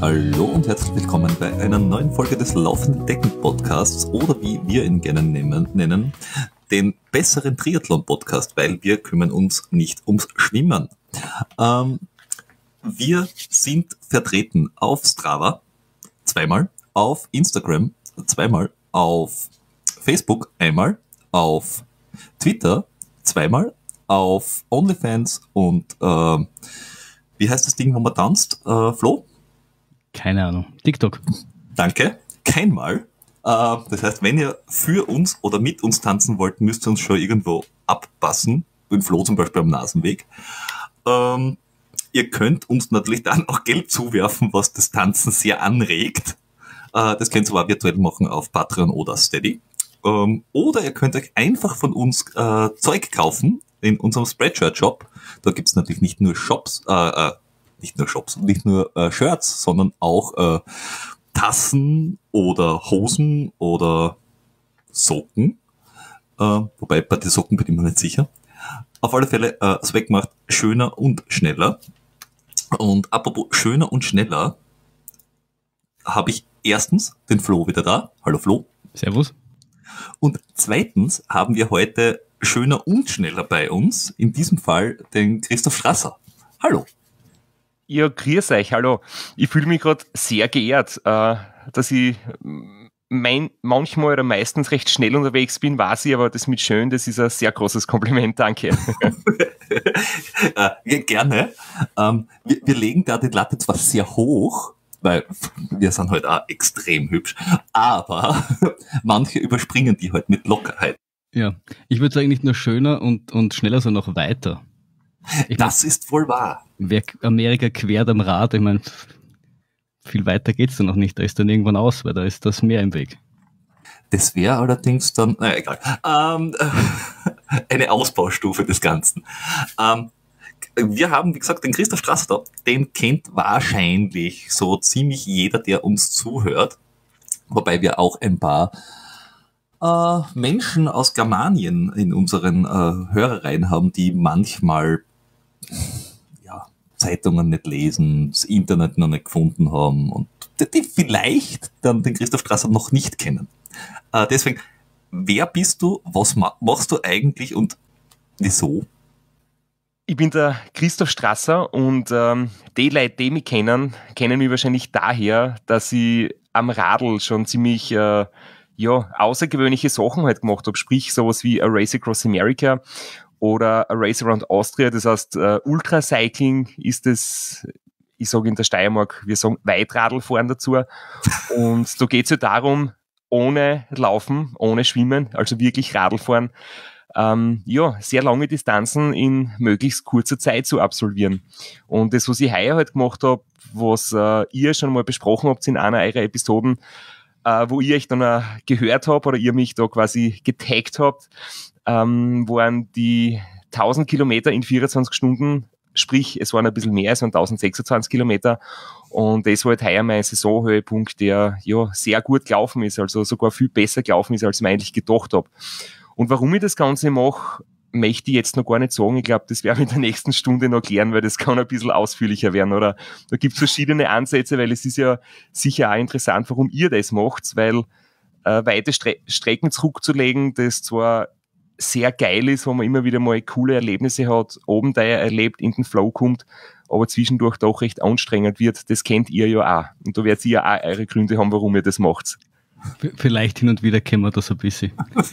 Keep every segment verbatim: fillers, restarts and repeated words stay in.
Hallo und herzlich willkommen bei einer neuen Folge des Laufenden Decken Podcasts oder wie wir ihn gerne nennen, nennen den besseren Triathlon Podcast, weil wir kümmern uns nicht ums Schwimmen. Ähm, wir sind vertreten auf Strava zweimal, auf Instagram zweimal, auf Facebook einmal, auf Twitter zweimal, auf OnlyFans und äh, wie heißt das Ding, wo man tanzt? Äh, Flo? Keine Ahnung. TikTok. Danke. Keinmal. Äh, das heißt, wenn ihr für uns oder mit uns tanzen wollt, müsst ihr uns schon irgendwo abpassen. Mit Flo zum Beispiel am Nasenweg. Ähm, ihr könnt uns natürlich dann auch Geld zuwerfen, was das Tanzen sehr anregt. Äh, das könnt ihr aber virtuell machen auf Patreon oder Steady. Ähm, oder ihr könnt euch einfach von uns äh, Zeug kaufen in unserem Spreadshirt-Shop. Da gibt's natürlich nicht nur Shops, äh, äh, nicht nur Shops, nicht nur äh, Shirts, sondern auch äh, Tassen oder Hosen oder Socken. Äh, wobei bei den Socken bin ich mir nicht sicher. Auf alle Fälle, äh, Swag macht schöner und schneller. Und apropos schöner und schneller, habe ich erstens den Flo wieder da. Hallo Flo. Servus. Und zweitens haben wir heute schöner und schneller bei uns, in diesem Fall den Christoph Strasser. Hallo. Ja, grüß euch, hallo. Ich fühle mich gerade sehr geehrt, äh, dass ich mein, manchmal oder meistens recht schnell unterwegs bin, weiß ich, aber das mit schön, das ist ein sehr großes Kompliment, danke. äh, gerne. Ähm, wir, wir legen da die Latte zwar sehr hoch, weil wir sind halt auch extrem hübsch, aber manche überspringen die halt mit Lockerheit. Ja, ich würde sagen, nicht nur schöner und, und schneller, sondern auch weiter. Ich das mein, ist wohl wahr. Wer Amerika quert am Rad, ich meine, viel weiter geht's dann noch nicht. Da ist dann irgendwann aus, weil da ist das Meer im Weg. Das wäre allerdings dann, naja, egal, ähm, eine Ausbaustufe des Ganzen. Ähm, wir haben, wie gesagt, den Christoph Strasser da, den kennt wahrscheinlich so ziemlich jeder, der uns zuhört. Wobei wir auch ein paar äh, Menschen aus Germanien in unseren äh, Hörerreihen haben, die manchmal ja, Zeitungen nicht lesen, das Internet noch nicht gefunden haben und die vielleicht dann den Christoph Strasser noch nicht kennen. Äh, deswegen, wer bist du, was ma- machst du eigentlich und wieso? Ich bin der Christoph Strasser und ähm, die Leute, die mich kennen, kennen mich wahrscheinlich daher, dass ich am Radl schon ziemlich äh, ja, außergewöhnliche Sachen halt gemacht habe, sprich sowas wie A Race Across America oder A Race Around Austria, das heißt äh, Ultracycling ist das, ich sage in der Steiermark, wir sagen Weitradlfahren dazu und da geht es ja darum, ohne Laufen, ohne Schwimmen, also wirklich Radlfahren, ähm, ja, sehr lange Distanzen in möglichst kurzer Zeit zu absolvieren. Und das, was ich heuer halt gemacht habe, was äh, ihr schon mal besprochen habt in einer eurer Episoden, äh, wo ihr euch dann äh, gehört habt oder ihr mich da quasi getaggt habt, ähm, waren die tausend Kilometer in vierundzwanzig Stunden, sprich, es waren ein bisschen mehr, es waren tausendsechsundzwanzig Kilometer und das war halt heuer mein Saisonhöhepunkt, der ja sehr gut gelaufen ist, also sogar viel besser gelaufen ist, als ich mir eigentlich gedacht habe. Und warum ich das Ganze mache, möchte ich jetzt noch gar nicht sagen. Ich glaube, das werden wir in der nächsten Stunde noch klären, weil das kann ein bisschen ausführlicher werden. Oder da gibt es verschiedene Ansätze, weil es ist ja sicher auch interessant, warum ihr das macht, weil äh, weite Stre- Strecken zurückzulegen, das zwar sehr geil ist, wo man immer wieder mal coole Erlebnisse hat, oben da erlebt, in den Flow kommt, aber zwischendurch doch recht anstrengend wird. Das kennt ihr ja auch. Und da werdet ihr ja auch eure Gründe haben, warum ihr das macht. Vielleicht hin und wieder kennen wir das ein bisschen.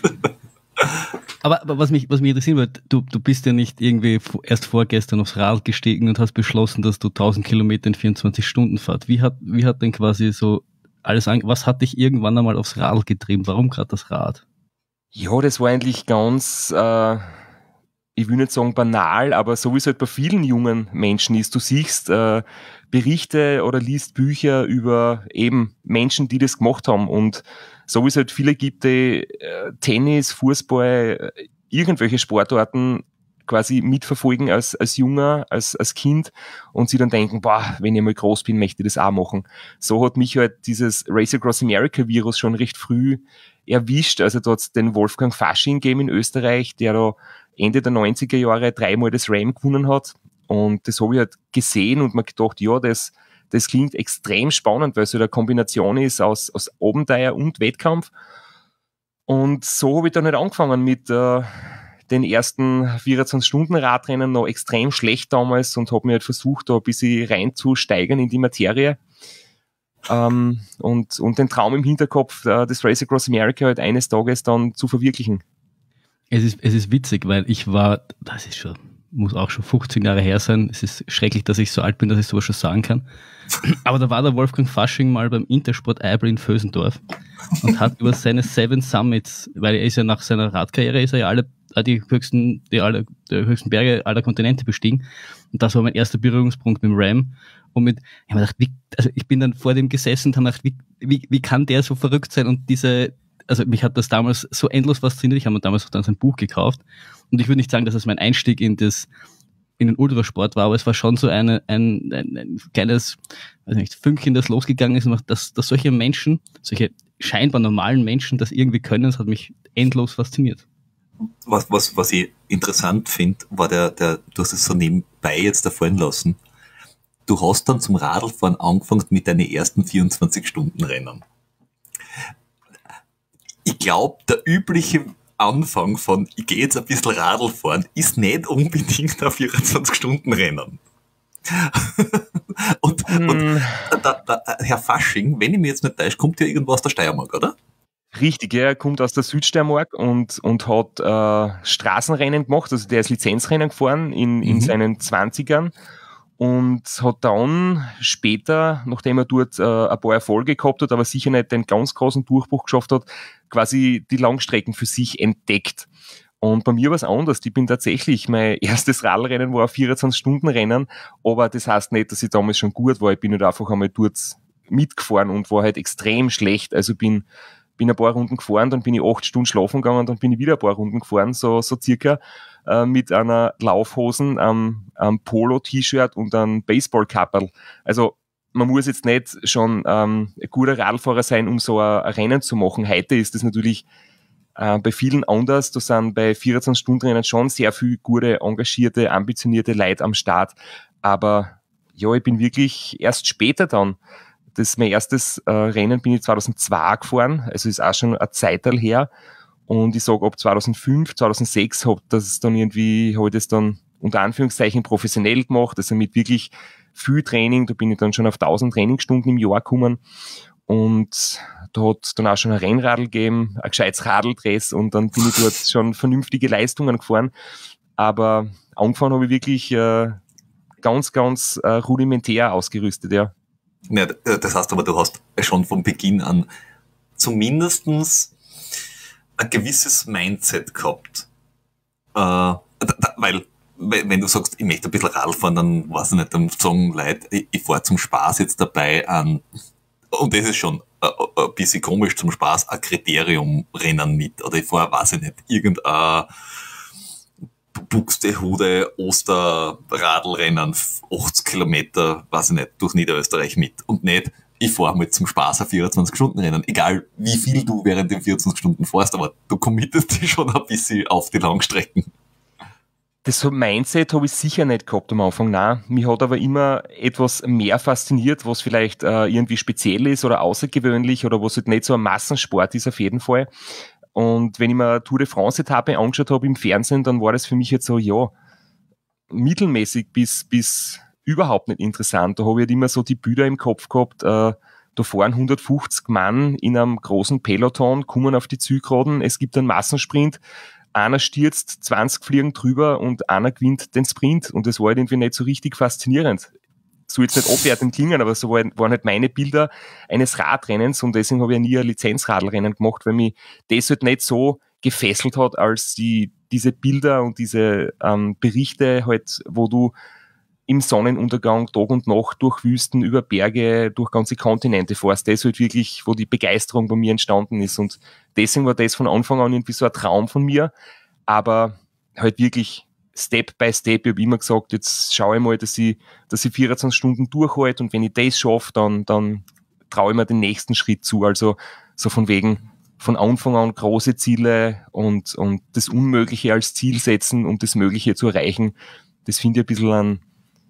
Aber, aber was mich, was mich interessieren wird, du, du bist ja nicht irgendwie erst vorgestern aufs Rad gestiegen und hast beschlossen, dass du tausend Kilometer in vierundzwanzig Stunden fährst. Wie hat, wie hat denn quasi so alles an, was hat dich irgendwann einmal aufs Rad getrieben? Warum gerade das Rad? Ja, das war eigentlich ganz, äh, ich will nicht sagen banal, aber so wie es halt bei vielen jungen Menschen ist. Du siehst äh, Berichte oder liest Bücher über eben Menschen, die das gemacht haben und so wie es halt viele gibt, die äh, Tennis, Fußball, äh, irgendwelche Sportarten quasi mitverfolgen als, als Junger, als, als Kind und sie dann denken, boah, wenn ich mal groß bin, möchte ich das auch machen. So hat mich halt dieses Race Across America Virus schon recht früh erwischt. Also da hat es den Wolfgang Fasching gegeben in Österreich, der da Ende der neunziger Jahre dreimal das Ram gewonnen hat und das habe ich halt gesehen und mir gedacht, ja, das das klingt extrem spannend, weil es so eine Kombination ist aus, aus Abenteuer und Wettkampf. Und so habe ich dann halt angefangen mit äh, den ersten vierundzwanzig-Stunden-Radrennen, noch extrem schlecht damals, und habe mir halt versucht, da ein bisschen reinzusteigern in die Materie. Ähm, und, und den Traum im Hinterkopf, äh, das Race Across America halt eines Tages dann zu verwirklichen. Es ist, es ist witzig, weil ich war, das ist schon, muss auch schon fünfzehn Jahre her sein. Es ist schrecklich, dass ich so alt bin, dass ich sowas schon sagen kann. Aber da war der Wolfgang Fasching mal beim Intersport Eibel in Vösendorf und hat über seine Seven Summits, weil er ist ja nach seiner Radkarriere, ist er ja alle die höchsten, die, alle, die höchsten Berge aller Kontinente bestiegen. Und das war mein erster Berührungspunkt mit dem Ram. Und mit, ich habe gedacht, wie, also ich bin dann vor dem gesessen und habe gedacht, wie, wie, wie kann der so verrückt sein? Und diese, also mich hat das damals so endlos fasziniert. Ich habe mir damals auch dann sein Buch gekauft. Und ich würde nicht sagen, dass es mein Einstieg in das, in den Ultrasport war, aber es war schon so eine, ein, ein, ein kleines, weiß nicht, Fünkchen, das losgegangen ist, dass, dass solche Menschen, solche scheinbar normalen Menschen das irgendwie können, das hat mich endlos fasziniert. Was, was, was ich interessant finde, war der, der, du hast es so nebenbei jetzt erfahren lassen. Du hast dann zum Radlfahren angefangen mit deinen ersten vierundzwanzig-Stunden-Rennen. Ich glaube, der übliche Anfang von, ich gehe jetzt ein bisschen Radl fahren, ist nicht unbedingt ein vierundzwanzig-Stunden-Rennen. und mm. und da, da, Herr Fasching, wenn ich mich jetzt nicht täusche, kommt ja irgendwo aus der Steiermark, oder? Richtig, ja, er kommt aus der Südsteiermark und, und hat äh, Straßenrennen gemacht, also der ist Lizenzrennen gefahren in, in mhm. seinen Zwanzigern und hat dann später, nachdem er dort äh, ein paar Erfolge gehabt hat, aber sicher nicht den ganz großen Durchbruch geschafft hat, quasi die Langstrecken für sich entdeckt. Und bei mir war es anders. Ich bin tatsächlich, mein erstes Radlrennen war ein vierundzwanzig-Stunden-Rennen, aber das heißt nicht, dass ich damals schon gut war. Ich bin halt einfach einmal dort mitgefahren und war halt extrem schlecht. Also bin bin ein paar Runden gefahren, dann bin ich acht Stunden schlafen gegangen, dann bin ich wieder ein paar Runden gefahren, so, so circa, äh, mit einer Laufhosen, einem, einem Polo-T-Shirt und einem Baseball-Kapperl. Also man muss jetzt nicht schon ähm, ein guter Radlfahrer sein, um so ein, ein Rennen zu machen. Heute ist das natürlich äh, bei vielen anders. Da sind bei vierundzwanzig-Stunden-Rennen schon sehr viele gute, engagierte, ambitionierte Leute am Start. Aber ja, ich bin wirklich erst später dann, das mein erstes äh, Rennen bin ich zweitausendzwei gefahren, also ist auch schon eine Zeitl her. Und ich sage, ab zweitausendfünf, zweitausendsechs hab das dann irgendwie, habe ich das dann unter Anführungszeichen professionell gemacht, also mit wirklich viel Training. Da bin ich dann schon auf tausend Trainingsstunden im Jahr gekommen. Und da hat dann auch schon ein Rennradl gegeben, ein gescheites Radldress, und dann bin ich dort schon vernünftige Leistungen gefahren. Aber angefangen habe ich wirklich äh, ganz, ganz äh, rudimentär ausgerüstet, ja. Ja, das heißt aber, du hast schon von Beginn an zumindestens ein gewisses Mindset gehabt. Äh, da, da, weil, wenn du sagst, ich möchte ein bisschen Radl fahren, dann weiß ich nicht, dann sagen Leute, ich, ich fahre zum Spaß jetzt dabei an, und das ist schon äh, ein bisschen komisch, zum Spaß ein Kriterium-Rennen mit, oder ich fahre, weiß ich nicht, irgendein Buxtehude Osterradlrennen, achtzig Kilometer, weiß ich nicht, durch Niederösterreich mit. Und nicht, ich fahre mal zum Spaß ein vierundzwanzig-Stunden-Rennen. Egal, wie viel du während den vierundzwanzig Stunden fährst, aber du committest dich schon ein bisschen auf die Langstrecken. Das Mindset habe ich sicher nicht gehabt am Anfang, nein. Mich hat aber immer etwas mehr fasziniert, was vielleicht äh, irgendwie speziell ist oder außergewöhnlich oder was halt nicht so ein Massensport ist auf jeden Fall. Und wenn ich mir eine Tour de France-Etappe angeschaut habe im Fernsehen, dann war das für mich jetzt so, ja, mittelmäßig bis, bis überhaupt nicht interessant. Da habe ich halt immer so die Bilder im Kopf gehabt, äh, da fahren hundertfünfzig Mann in einem großen Peloton, kommen auf die Zielgeraden, es gibt einen Massensprint, einer stürzt, zwanzig fliegen drüber und einer gewinnt den Sprint. Und das war halt irgendwie nicht so richtig faszinierend. So jetzt nicht abwertend klingen, aber so waren, waren halt meine Bilder eines Radrennens, und deswegen habe ich ja nie ein Lizenzradlrennen gemacht, weil mich das halt nicht so gefesselt hat, als die, diese Bilder und diese ähm, Berichte halt, wo du im Sonnenuntergang Tag und Nacht durch Wüsten, über Berge, durch ganze Kontinente fährst. Das ist halt wirklich, wo die Begeisterung bei mir entstanden ist, und deswegen war das von Anfang an irgendwie so ein Traum von mir, aber halt wirklich Step by Step. Ich habe immer gesagt, jetzt schaue ich mal, dass ich, dass ich vierundzwanzig Stunden durchhalte, und wenn ich das schaffe, dann, dann traue ich mir den nächsten Schritt zu. Also so von wegen von Anfang an große Ziele und, und das Unmögliche als Ziel setzen, um das Mögliche zu erreichen. Das finde ich ein bisschen einen,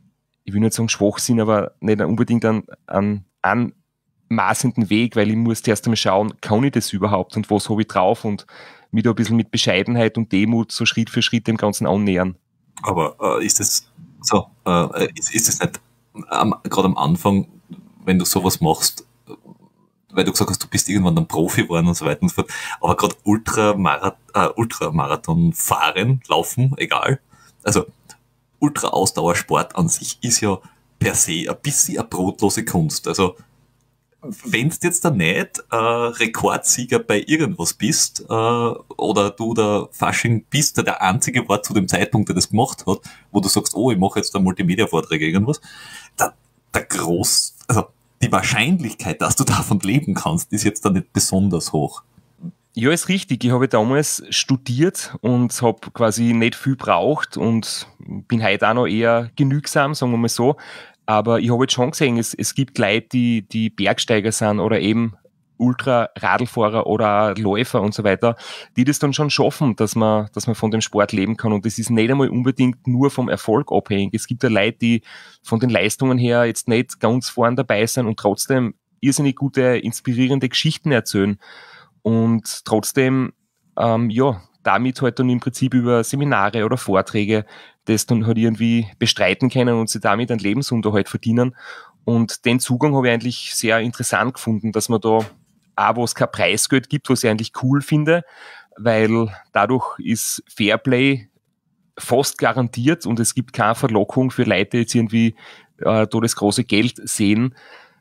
ich will nicht sagen Schwachsinn, aber nicht unbedingt einen, einen anmaßenden Weg, weil ich muss erst einmal schauen, kann ich das überhaupt und was habe ich drauf und mich da ein bisschen mit Bescheidenheit und Demut so Schritt für Schritt dem Ganzen annähern. Aber äh, ist das so, äh, ist, ist das nicht ähm, gerade am Anfang, wenn du sowas machst, weil du gesagt hast, du bist irgendwann dann Profi geworden und so weiter und so fort, aber gerade Ultramarathon, äh, Ultramarathon fahren, laufen, egal, also Ultra-Ausdauersport an sich ist ja per se ein bisschen eine brotlose Kunst. Also wenn du jetzt da nicht äh, Rekordsieger bei irgendwas bist äh, oder du der Fasching bist, der der Einzige war zu dem Zeitpunkt, der das gemacht hat, wo du sagst, oh, ich mache jetzt da Multimedia-Vorträge, irgendwas, der, der groß, also die Wahrscheinlichkeit, dass du davon leben kannst, ist jetzt da nicht besonders hoch. Ja, ist richtig. Ich habe damals studiert und habe quasi nicht viel braucht und bin heute auch noch eher genügsam, sagen wir mal so. Aber ich habe jetzt schon gesehen, es, es gibt Leute, die, die Bergsteiger sind oder eben Ultra-Radlfahrer oder Läufer und so weiter, die das dann schon schaffen, dass man, dass man von dem Sport leben kann. Und das ist nicht einmal unbedingt nur vom Erfolg abhängig. Es gibt ja Leute, die von den Leistungen her jetzt nicht ganz vorn dabei sind und trotzdem irrsinnig gute, inspirierende Geschichten erzählen. Und trotzdem, ähm, ja, damit halt dann im Prinzip über Seminare oder Vorträge das dann halt irgendwie bestreiten können und sie damit einen Lebensunterhalt verdienen. Und den Zugang habe ich eigentlich sehr interessant gefunden, dass man da auch, wo es kein Preisgeld gibt, was ich eigentlich cool finde, weil dadurch ist Fairplay fast garantiert und es gibt keine Verlockung für Leute, die jetzt irgendwie äh, da das große Geld sehen.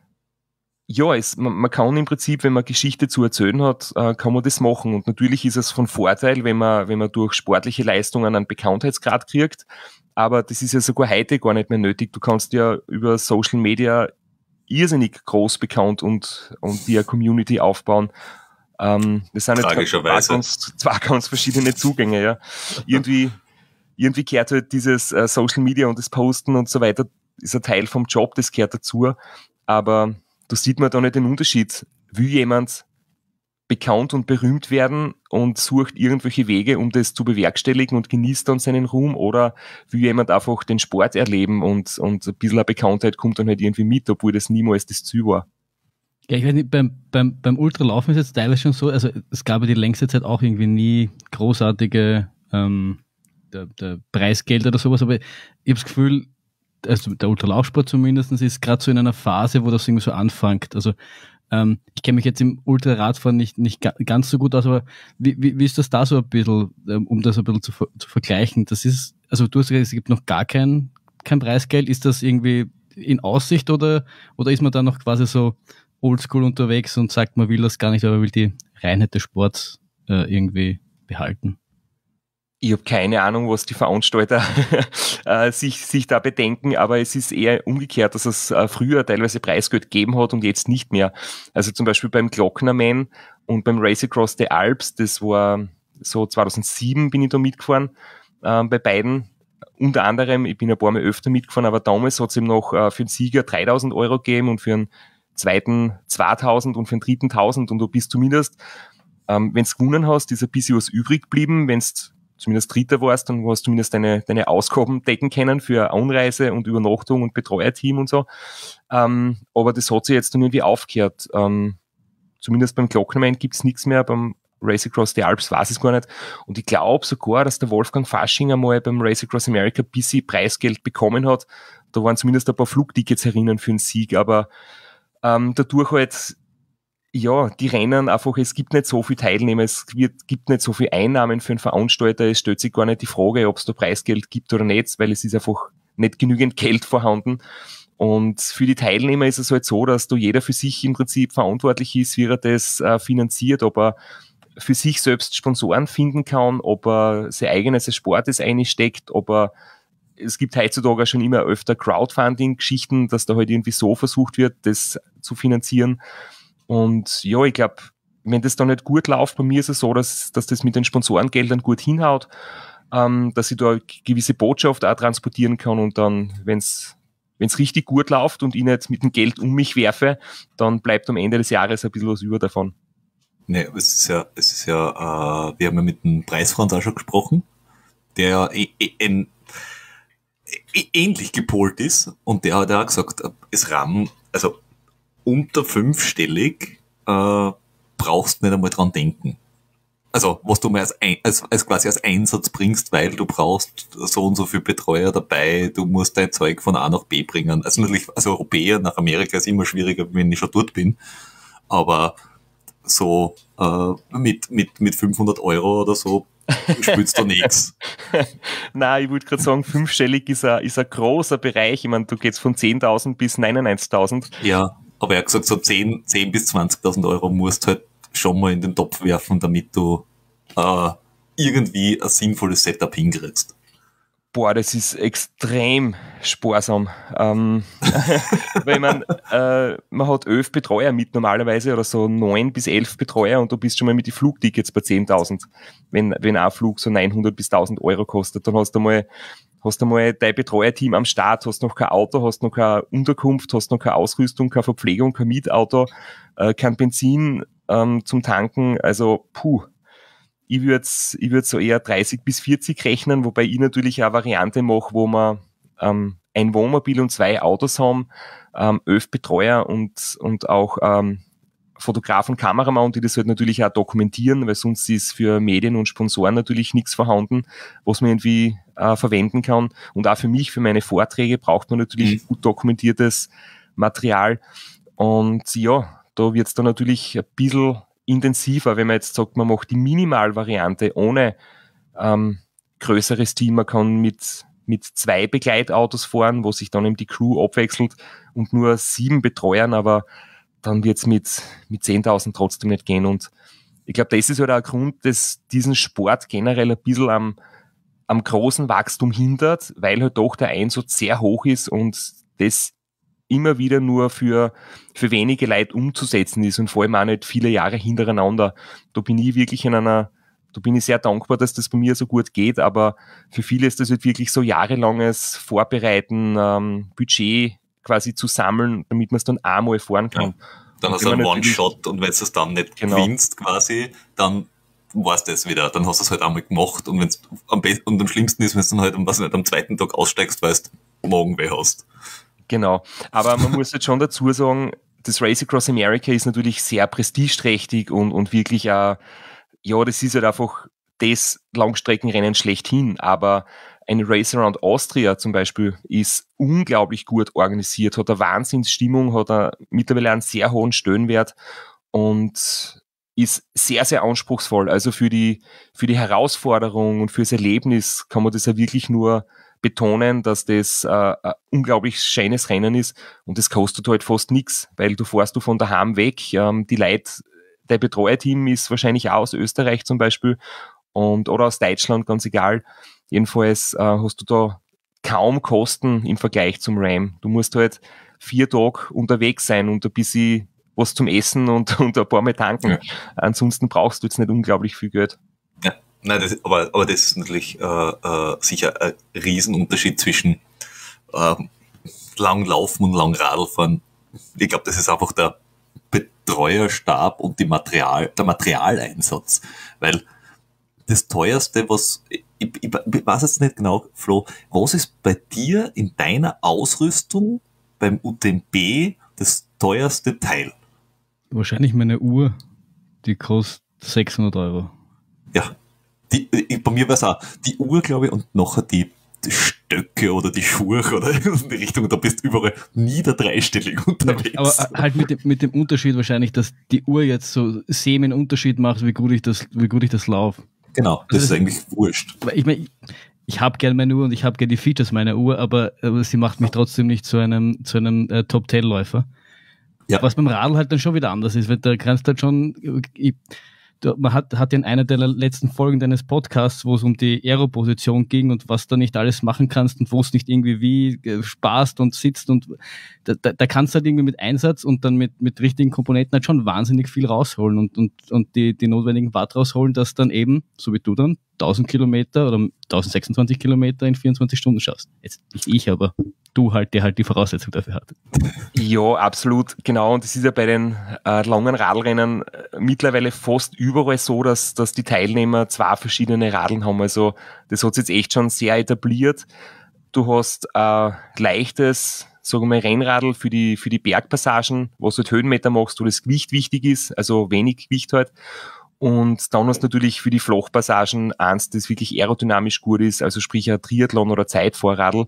Ja, es, man, man kann im Prinzip, wenn man Geschichte zu erzählen hat, äh, kann man das machen. Und natürlich ist es von Vorteil, wenn man, wenn man durch sportliche Leistungen einen Bekanntheitsgrad kriegt. Aber das ist ja sogar heute gar nicht mehr nötig. Du kannst ja über Social Media irrsinnig groß bekannt und, und dir eine Community aufbauen. Ähm, das sind jetzt zwei ganz, zwei ganz verschiedene Zugänge, ja. Irgendwie, irgendwie gehört halt dieses äh, Social Media und das Posten und so weiter, ist ein Teil vom Job, das gehört dazu. Aber da sieht man da nicht den Unterschied. Will jemand bekannt und berühmt werden und sucht irgendwelche Wege, um das zu bewerkstelligen und genießt dann seinen Ruhm, oder will jemand einfach den Sport erleben und, und ein bisschen eine Bekanntheit kommt dann halt irgendwie mit, obwohl das niemals das Ziel war. Ja, ich weiß nicht, beim, beim, beim Ultralaufen ist jetzt teilweise schon so, also es gab ja die längste Zeit auch irgendwie nie großartige ähm, der, der Preisgeld oder sowas, aber ich habe das Gefühl, also der Ultralaufsport zumindest ist gerade so in einer Phase, wo das irgendwie so anfängt. Also ähm, ich kenne mich jetzt im Ultraradfahren nicht, nicht ga, ganz so gut aus, aber wie, wie, wie ist das da so ein bisschen, ähm, um das ein bisschen zu, zu vergleichen? Das ist, also du hast gesagt, es gibt noch gar kein, kein Preisgeld. Ist das irgendwie in Aussicht oder, oder ist man da noch quasi so oldschool unterwegs und sagt, man will das gar nicht, aber will die Reinheit des Sports äh, irgendwie behalten? Ich habe keine Ahnung, was die Veranstalter äh, sich, sich da bedenken, aber es ist eher umgekehrt, dass es äh, früher teilweise Preisgeld gegeben hat und jetzt nicht mehr. Also zum Beispiel beim Glocknerman und beim Race Across the Alps, das war so zweitausendsieben bin ich da mitgefahren, äh, bei beiden. Unter anderem, ich bin ein paar Mal öfter mitgefahren, aber damals hat es eben noch äh, für den Sieger dreitausend Euro gegeben und für den zweiten zweitausend und für den dritten tausend, und du bist zumindest, ähm, wenn du gewonnen hast, ist ein bisschen was übrig geblieben. Wenn du zumindest Dritter warst, dann hast du zumindest deine, deine Ausgaben decken können für Anreise und Übernachtung und Betreuerteam und so. Ähm, aber das hat sich jetzt dann irgendwie aufgehört. Ähm, zumindest beim Glocknerman gibt es nichts mehr, beim Race Across the Alps weiß ich es gar nicht. Und ich glaube sogar, dass der Wolfgang Fasching einmal beim Race Across America ein bisschen Preisgeld bekommen hat. Da waren zumindest ein paar Flugtickets herinnen für einen Sieg, aber ähm, dadurch halt, ja, die Rennen einfach, es gibt nicht so viele Teilnehmer, es wird, gibt nicht so viele Einnahmen für einen Veranstalter, es stellt sich gar nicht die Frage, ob es da Preisgeld gibt oder nicht, weil es ist einfach nicht genügend Geld vorhanden. Und für die Teilnehmer ist es halt so, dass da jeder für sich im Prinzip verantwortlich ist, wie er das äh, finanziert, ob er für sich selbst Sponsoren finden kann, ob er sein eigenes Sportes einsteckt, ob er, es gibt heutzutage schon immer öfter Crowdfunding-Geschichten, dass da halt irgendwie so versucht wird, das zu finanzieren. Und ja, ich glaube, wenn das dann nicht gut läuft, bei mir ist es so, dass, dass das mit den Sponsorengeldern gut hinhaut, ähm, dass ich da eine gewisse Botschaft auch transportieren kann, und dann, wenn es richtig gut läuft und ich nicht mit dem Geld um mich werfe, dann bleibt am Ende des Jahres ein bisschen was über davon. Nee, es ist ja, es ist ja, äh, wir haben ja mit dem Preisfranz auch schon gesprochen, der ja in, ähnlich gepolt ist und der hat auch gesagt, es RAM, also unter fünfstellig äh, brauchst nicht einmal dran denken. Also, was du mal als, ein, als, als quasi als Einsatz bringst, weil du brauchst so und so viel Betreuer dabei, du musst dein Zeug von A nach B bringen. Also natürlich, als Europäer nach Amerika ist immer schwieriger, wenn ich schon dort bin. Aber so äh, mit, mit, mit fünfhundert Euro oder so spielst du nichts. Nein, ich würde gerade sagen, fünfstellig ist ein, ist ein großer Bereich. Ich meine, du gehst von zehntausend bis neunundneunzigtausend. Ja, aber er hat gesagt, so zehn bis zwanzigtausend Euro musst halt schon mal in den Topf werfen, damit du äh, irgendwie ein sinnvolles Setup hinkriegst. Boah, das ist extrem sparsam. Ähm, weil man, äh, man hat elf Betreuer mit normalerweise oder so neun bis elf Betreuer und du bist schon mal mit den Flugtickets bei zehntausend. Wenn, wenn ein Flug so neunhundert bis tausend Euro kostet, dann hast du mal, hast du mal dein Betreuerteam am Start, hast noch kein Auto, hast noch keine Unterkunft, hast noch keine Ausrüstung, keine Verpflegung, kein Mietauto, äh, kein Benzin ähm, zum Tanken. Also, puh. Ich würde ich würd so eher dreißig bis vierzig rechnen, wobei ich natürlich eine Variante mache, wo wir ähm, ein Wohnmobil und zwei Autos haben, ähm, elf Betreuer und, und auch ähm, Fotografen, Kameramann, die das halt natürlich auch dokumentieren, weil sonst ist für Medien und Sponsoren natürlich nichts vorhanden, was man irgendwie äh, verwenden kann. Und auch für mich, für meine Vorträge braucht man natürlich mhm. gut dokumentiertes Material. Und ja, da wird es dann natürlich ein bisschen intensiver, wenn man jetzt sagt, man macht die Minimalvariante ohne ähm, größeres Team, man kann mit, mit zwei Begleitautos fahren, wo sich dann eben die Crew abwechselt und nur sieben Betreuern, aber dann wird es mit, mit zehntausend trotzdem nicht gehen. Und ich glaube, das ist halt auch ein Grund, dass diesen Sport generell ein bisschen am, am großen Wachstum hindert, weil halt doch der Einsatz sehr hoch ist und das immer wieder nur für, für wenige Leute umzusetzen ist und vor allem auch nicht viele Jahre hintereinander. Da bin ich wirklich in einer, da bin ich sehr dankbar, dass das bei mir so gut geht, aber für viele ist das halt wirklich so jahrelanges Vorbereiten, ähm, Budget quasi zu sammeln, damit man es dann einmal fahren kann. Ja, dann hast du einen One-Shot und wenn du es dann nicht genau. gewinnst quasi, dann war's das wieder. Dann hast du es halt einmal gemacht und wenn's am besten, und am schlimmsten ist, wenn du dann halt was nicht, am zweiten Tag aussteigst, weil du Magenweh hast. Genau, aber man muss jetzt schon dazu sagen, das Race Across America ist natürlich sehr prestigeträchtig und, und wirklich, äh, ja, das ist halt einfach das Langstreckenrennen schlechthin, aber ein Race Around Austria zum Beispiel ist unglaublich gut organisiert, hat eine Wahnsinnsstimmung, hat eine, mittlerweile einen sehr hohen Stellenwert und ist sehr, sehr anspruchsvoll. Also für die, für die Herausforderung und fürs Erlebnis kann man das ja wirklich nur betonen, dass das äh, ein unglaublich schönes Rennen ist und das kostet halt fast nichts, weil du fährst du von daheim weg, ähm, die Leute, dein Betreuerteam ist wahrscheinlich auch aus Österreich zum Beispiel und oder aus Deutschland, ganz egal. Jedenfalls äh, hast du da kaum Kosten im Vergleich zum Ram. Du musst halt vier Tage unterwegs sein und ein bisschen was zum Essen und, und ein paar Mal tanken. Ja. Ansonsten brauchst du jetzt nicht unglaublich viel Geld. Ja. Nein, das, aber, aber das ist natürlich äh, äh, sicher ein Riesenunterschied zwischen äh, lang Laufen und lang Radlfahren. Ich glaube, das ist einfach der Betreuerstab und die Material, der Materialeinsatz. Weil das teuerste, was, ich, ich, ich weiß jetzt nicht genau, Flo, was ist bei dir in deiner Ausrüstung beim U T M B das teuerste Teil? Wahrscheinlich meine Uhr, die kostet sechshundert Euro. Ja. Die, bei mir war es auch die Uhr, glaube ich, und nachher die, die Stöcke oder die Schuhe oder in die Richtung. Und da bist du überall nieder dreistellig unterwegs. Aber halt mit dem, mit dem Unterschied wahrscheinlich, dass die Uhr jetzt so semi einen Unterschied macht, wie gut ich das, wie gut ich das laufe. Genau, das, also das ist eigentlich wurscht. Ich meine, ich, ich habe gerne meine Uhr und ich habe gerne die Features meiner Uhr, aber, aber sie macht mich trotzdem nicht zu einem, zu einem äh, Top-Ten-Läufer. Ja. Was beim Radl halt dann schon wieder anders ist, weil da kannst du halt schon... Ich, man hat, hat ja in einer der letzten Folgen deines Podcasts, wo es um die Aero-Position ging und was du nicht alles machen kannst und wo es nicht irgendwie wie sparst und sitzt und da, da, da kannst du halt irgendwie mit Einsatz und dann mit, mit richtigen Komponenten halt schon wahnsinnig viel rausholen und, und, und die, die notwendigen Watt rausholen, dass dann eben, so wie du dann, tausend Kilometer oder tausendsechsundzwanzig Kilometer in vierundzwanzig Stunden schaffst. Jetzt nicht ich, aber du halt, der halt die Voraussetzung dafür hat. Ja, absolut, genau. Und das ist ja bei den äh, langen Radlrennen äh, mittlerweile fast überall so, dass, dass die Teilnehmer zwei verschiedene Radeln haben. Also das hat sich jetzt echt schon sehr etabliert. Du hast ein leichtes, sagen wir mal, Rennradl für die, für die Bergpassagen, wo du halt Höhenmeter machst, wo das Gewicht wichtig ist, also wenig Gewicht halt. Und dann hast du natürlich für die Flachpassagen eins, das wirklich aerodynamisch gut ist, also sprich ein Triathlon oder Zeitfahrradl.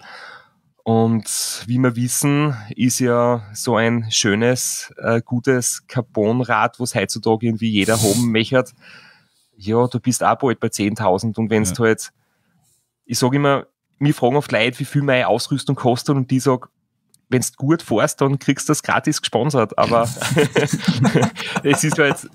Und wie wir wissen, ist ja so ein schönes, äh, gutes Carbonrad, was heutzutage irgendwie jeder haben möchte. Ja, du bist auch bald bei zehntausend. Und wenn es ja. halt, ich sage immer, mir fragen oft Leute, wie viel meine Ausrüstung kostet, und die sagen, wenn du gut fährst, dann kriegst du das gratis gesponsert. Aber es ist halt,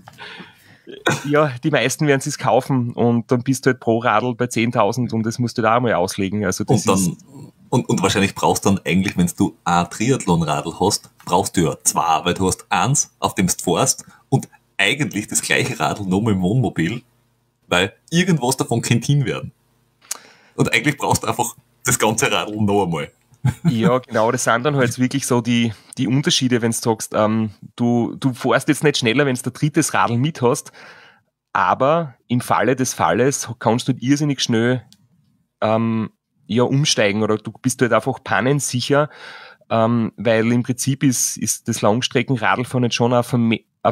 ja, die meisten werden es kaufen und dann bist du halt pro Radl bei zehntausend und das musst du da auch mal auslegen. Also das und, dann, ist und, und wahrscheinlich brauchst du dann eigentlich, wenn du ein Triathlon-Radl hast, brauchst du ja zwei, weil du hast eins, auf dem du fährst, und eigentlich das gleiche Radl nochmal im Wohnmobil, weil irgendwas davon könnte hin werden. Und eigentlich brauchst du einfach das ganze Radl noch einmal. Ja, genau, das sind dann halt wirklich so die, die Unterschiede, wenn du sagst, ähm, du, du fährst jetzt nicht schneller, wenn du ein drittes Radl mit hast, aber im Falle des Falles kannst du irrsinnig schnell ähm, ja, umsteigen, oder du bist halt einfach pannensicher, ähm, weil im Prinzip ist, ist das Langstreckenradlfahren jetzt schon ein, Verme- ein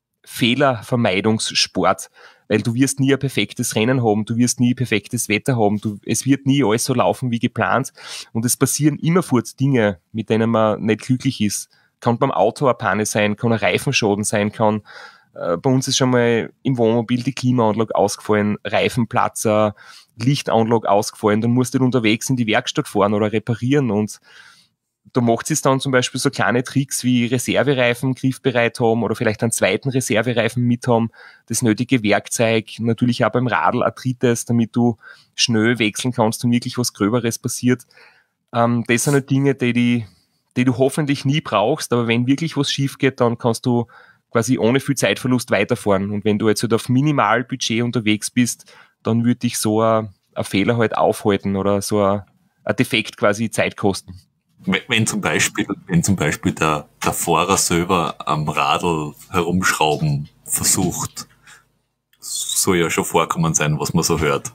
Fehlervermeidungssport, weil du wirst nie ein perfektes Rennen haben, du wirst nie perfektes Wetter haben, du, es wird nie alles so laufen wie geplant, und es passieren immerfort Dinge, mit denen man nicht glücklich ist. Kann beim Auto eine Panne sein, kann ein Reifenschaden sein, kann, äh, bei uns ist schon mal im Wohnmobil die Klimaanlage ausgefallen, Reifenplatzer, Lichtanlage ausgefallen, dann musst du unterwegs in die Werkstatt fahren oder reparieren, und da macht es dann zum Beispiel so kleine Tricks wie Reservereifen griffbereit haben oder vielleicht einen zweiten Reservereifen mit haben, das nötige Werkzeug, natürlich auch beim Radl ein drittes, damit du schnell wechseln kannst und wirklich was Gröberes passiert. Ähm, das sind halt Dinge, die, die, die du hoffentlich nie brauchst, aber wenn wirklich was schief geht, dann kannst du quasi ohne viel Zeitverlust weiterfahren. Und wenn du jetzt halt auf Minimalbudget unterwegs bist, dann würde dich so ein, ein Fehler halt aufhalten oder so ein, ein Defekt quasi Zeit kosten. Wenn zum Beispiel, wenn zum Beispiel der, der Fahrer selber am Radl herumschrauben versucht, soll ja schon vorkommen sein, was man so hört.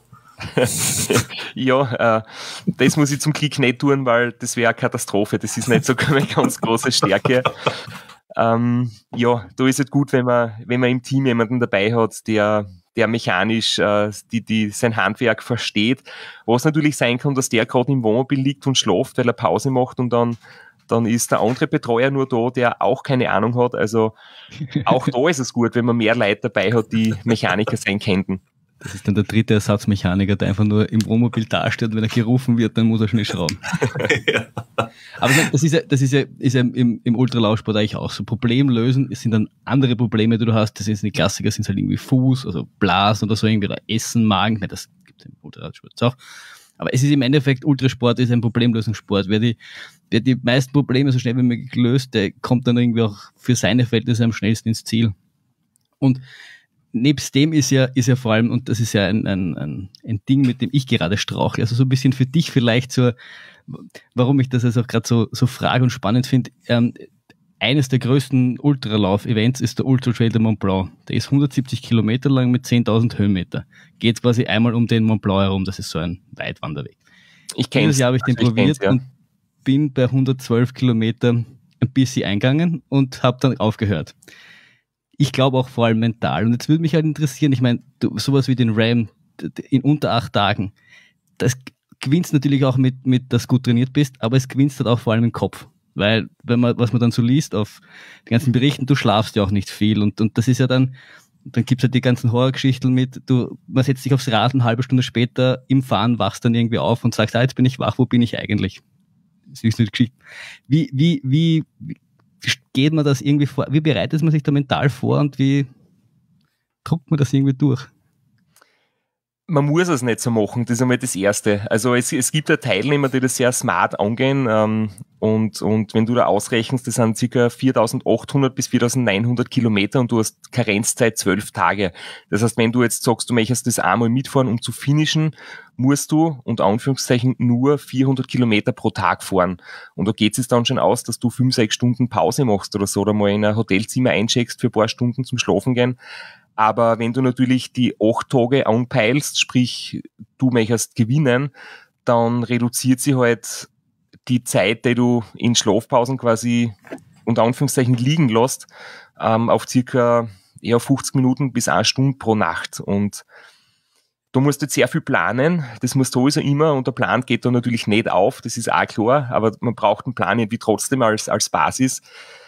Ja, äh, das muss ich zum Glück nicht tun, weil das wäre eine Katastrophe. Das ist nicht so eine ganz große Stärke. Ähm, ja, da ist es gut, wenn man, wenn man im Team jemanden dabei hat, der der mechanisch äh, die, die sein Handwerk versteht. Was natürlich sein kann, dass der gerade im Wohnmobil liegt und schläft, weil er Pause macht, und dann, dann ist der andere Betreuer nur da, der auch keine Ahnung hat. Also auch da ist es gut, wenn man mehr Leute dabei hat, die Mechaniker sein könnten. Das ist dann der dritte Ersatzmechaniker, der einfach nur im Wohnmobil dasteht, und wenn er gerufen wird, dann muss er schnell schrauben. Ja. Aber das ist ja, das ist ja, ist ja im, im Ultralaufsport eigentlich auch so. Problem lösen, es sind dann andere Probleme, die du hast. Das sind die Klassiker, sind halt irgendwie Fuß, also Blasen oder so irgendwie, oder Essen, Magen. Das gibt es im Ultralaufsport auch. Aber es ist im Endeffekt, Ultrasport ist ein Problemlösungssport. Wer die, wer die meisten Probleme so schnell wie möglich löst, der kommt dann irgendwie auch für seine Verhältnisse am schnellsten ins Ziel. Und nebst dem ist ja, ist ja vor allem, und das ist ja ein, ein, ein, ein Ding, mit dem ich gerade strauchle, also so ein bisschen für dich vielleicht so, warum ich das jetzt auch gerade so, so frage und spannend finde, ähm, eines der größten Ultralauf-Events ist der Ultra Trail de Mont Blanc. Der ist hundertsiebzig Kilometer lang mit zehntausend Höhenmeter. Geht quasi einmal um den Mont Blanc herum, das ist so ein Weitwanderweg. Ich kenn's. Dieses Jahr habe ich den also probiert ich ja. und bin bei hundertzwölf Kilometer ein bisschen eingegangen und habe dann aufgehört. Ich glaube auch vor allem mental. Und jetzt würde mich halt interessieren, ich meine, sowas wie den Ram in unter acht Tagen, das gewinnst natürlich auch mit, mit, dass du gut trainiert bist, aber es gewinnst halt auch vor allem im Kopf. Weil, wenn man, was man dann so liest auf den ganzen Berichten, du schlafst ja auch nicht viel. Und, und das ist ja dann, dann gibt's halt die ganzen Horrorgeschichten mit, du, man setzt sich aufs Rad, eine halbe Stunde später im Fahren, wachst dann irgendwie auf und sagst, ah, jetzt bin ich wach, wo bin ich eigentlich? Das ist eine Geschichte. Wie, wie, wie, wie geht man das irgendwie vor? Wie bereitet man sich da mental vor und wie druckt man das irgendwie durch? Man muss es nicht so machen, das ist einmal das Erste. Also es, es gibt ja Teilnehmer, die das sehr smart angehen ähm, und, und wenn du da ausrechnest, das sind ca. viertausendachthundert bis viertausendneunhundert Kilometer und du hast Karenzzeit zwölf Tage. Das heißt, wenn du jetzt sagst, du möchtest das einmal mitfahren, um zu finishen, musst du, unter Anführungszeichen, nur vierhundert Kilometer pro Tag fahren. Und da geht es dann schon aus, dass du fünf, sechs Stunden Pause machst oder so, oder mal in ein Hotelzimmer eincheckst für ein paar Stunden zum Schlafen gehen. Aber wenn du natürlich die acht Tage anpeilst, sprich, du möchtest gewinnen, dann reduziert sich halt die Zeit, die du in Schlafpausen quasi unter Anführungszeichen liegen lässt, ähm, auf circa eher fünfzig Minuten bis eine Stunde pro Nacht. Und du musst jetzt sehr viel planen, das musst du sowieso immer, und der Plan geht dann natürlich nicht auf, das ist auch klar, aber man braucht einen Plan irgendwie trotzdem als, als Basis.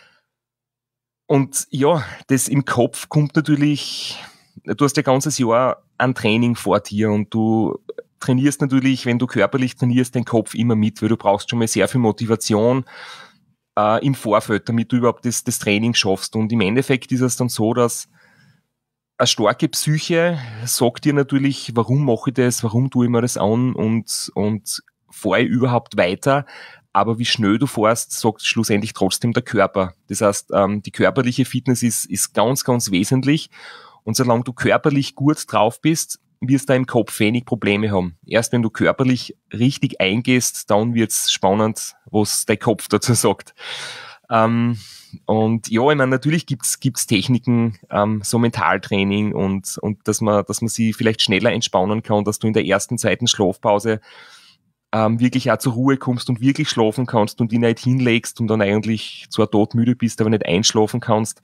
Und ja, das im Kopf kommt natürlich, du hast ja ganzes Jahr an Training vor dir und du trainierst natürlich, wenn du körperlich trainierst, den Kopf immer mit, weil du brauchst schon mal sehr viel Motivation äh, im Vorfeld, damit du überhaupt das, das Training schaffst. Und im Endeffekt ist es dann so, dass eine starke Psyche sagt dir natürlich, warum mache ich das, warum tue ich mir das an und, und fahre ich überhaupt weiter. Aber wie schnell du fährst, sagt schlussendlich trotzdem der Körper. Das heißt, ähm, die körperliche Fitness ist, ist ganz, ganz wesentlich. Und solange du körperlich gut drauf bist, wirst du im Kopf wenig Probleme haben. Erst wenn du körperlich richtig eingehst, dann wird's spannend, was dein Kopf dazu sagt. Ähm, und ja, ich meine, natürlich gibt's gibt's Techniken, ähm, so Mentaltraining und und dass man dass man sie vielleicht schneller entspannen kann, dass du in der ersten zweiten Schlafpause ähm, wirklich auch zur Ruhe kommst und wirklich schlafen kannst und dich nicht hinlegst und dann eigentlich zwar todmüde bist, aber nicht einschlafen kannst.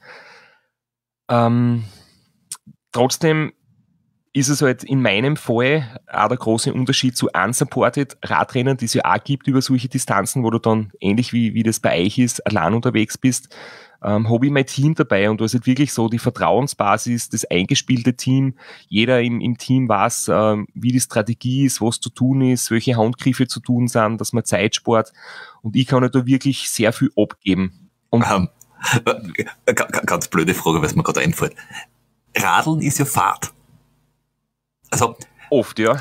Ähm, trotzdem ist es halt in meinem Fall auch der große Unterschied zu unsupported Radrennen, die es ja auch gibt über solche Distanzen, wo du dann ähnlich wie, wie das bei euch ist, allein unterwegs bist, ähm, habe ich mein Team dabei und da ist halt wirklich so die Vertrauensbasis, das eingespielte Team. Jeder im, im Team weiß, ähm, wie die Strategie ist, was zu tun ist, welche Handgriffe zu tun sind, dass man Zeit spart, und ich kann halt da wirklich sehr viel abgeben. Und ähm, äh, ganz blöde Frage, was mir gerade einfällt. Radeln ist ja Fahrt. Also oft, ja.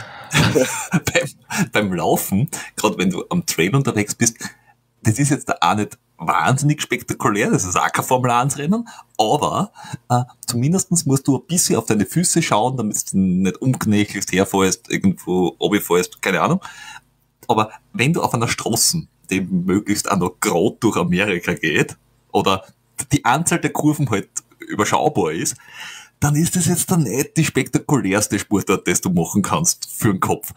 beim, beim Laufen, gerade wenn du am Trail unterwegs bist, das ist jetzt auch nicht wahnsinnig spektakulär, das ist auch kein Formel eins Rennen, aber äh, zumindest musst du ein bisschen auf deine Füße schauen, damit du nicht umknächelst, herfährst, irgendwo runterfährst, keine Ahnung. Aber wenn du auf einer Straße, die möglichst auch noch gerade durch Amerika geht, oder die Anzahl der Kurven halt überschaubar ist, dann ist das jetzt dann nicht die spektakulärste Sportart, das du machen kannst für den Kopf.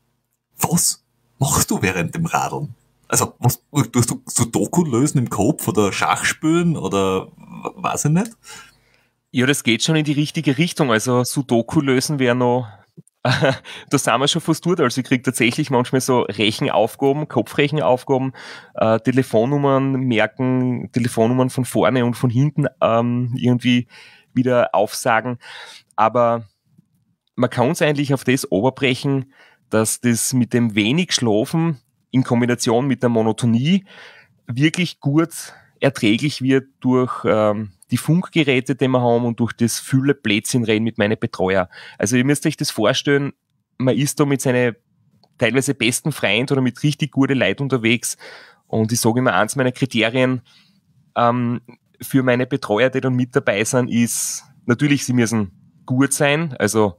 Was machst du während dem Radeln? Also, was, tust du Sudoku lösen im Kopf oder Schach spielen oder weiß ich nicht? Ja, das geht schon in die richtige Richtung. Also Sudoku lösen wäre noch, da sind wir schon fast durch. Also ich kriege tatsächlich manchmal so Rechenaufgaben, Kopfrechenaufgaben, äh, Telefonnummern merken, Telefonnummern von vorne und von hinten ähm, irgendwie wieder aufsagen. Aber man kann es eigentlich auf das oberbrechen, dass das mit dem wenig Schlafen in Kombination mit der Monotonie wirklich gut erträglich wird durch ähm, die Funkgeräte, die wir haben, und durch das viele Blödsinn reden mit meinen Betreuer. Also ihr müsst euch das vorstellen, man ist da mit seinen teilweise besten Freunden oder mit richtig guten Leuten unterwegs, und ich sage immer, eins meiner Kriterien ähm, für meine Betreuer, die dann mit dabei sind, ist natürlich, sie müssen gut sein, also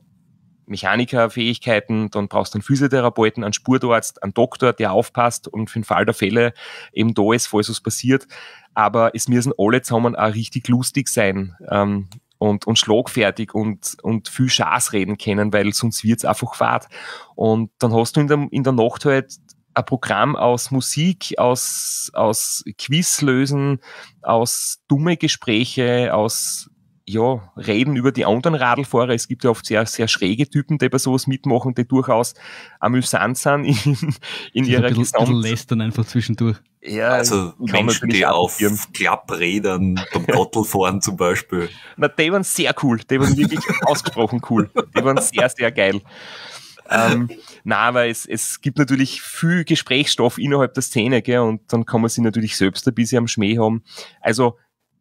Mechanikerfähigkeiten, dann brauchst du einen Physiotherapeuten, einen Sportarzt, einen Doktor, der aufpasst und für den Fall der Fälle eben da ist, falls was passiert. Aber es müssen alle zusammen auch richtig lustig sein ähm, und, und schlagfertig und, und viel Schaß reden können, weil sonst wird's einfach fad. Und dann hast du in der, in der Nacht halt ein Programm aus Musik, aus, aus Quizlösen, aus dumme Gespräche, aus ja, reden über die anderen Radlfahrer. Es gibt ja oft sehr, sehr schräge Typen, die bei sowas mitmachen, die durchaus amüsant sind in, in ihrer ein bisschen, Gesamt... bisschen lästern einfach zwischendurch. Ja, also Menschen, die auf Klapprädern beim Gottel fahren zum Beispiel. Na, die waren sehr cool. Die waren wirklich ausgesprochen cool. Die waren sehr, sehr geil. Ähm, na, aber es, es gibt natürlich viel Gesprächsstoff innerhalb der Szene, gell, und dann kann man sie natürlich selbst ein bisschen am Schmäh haben. Also,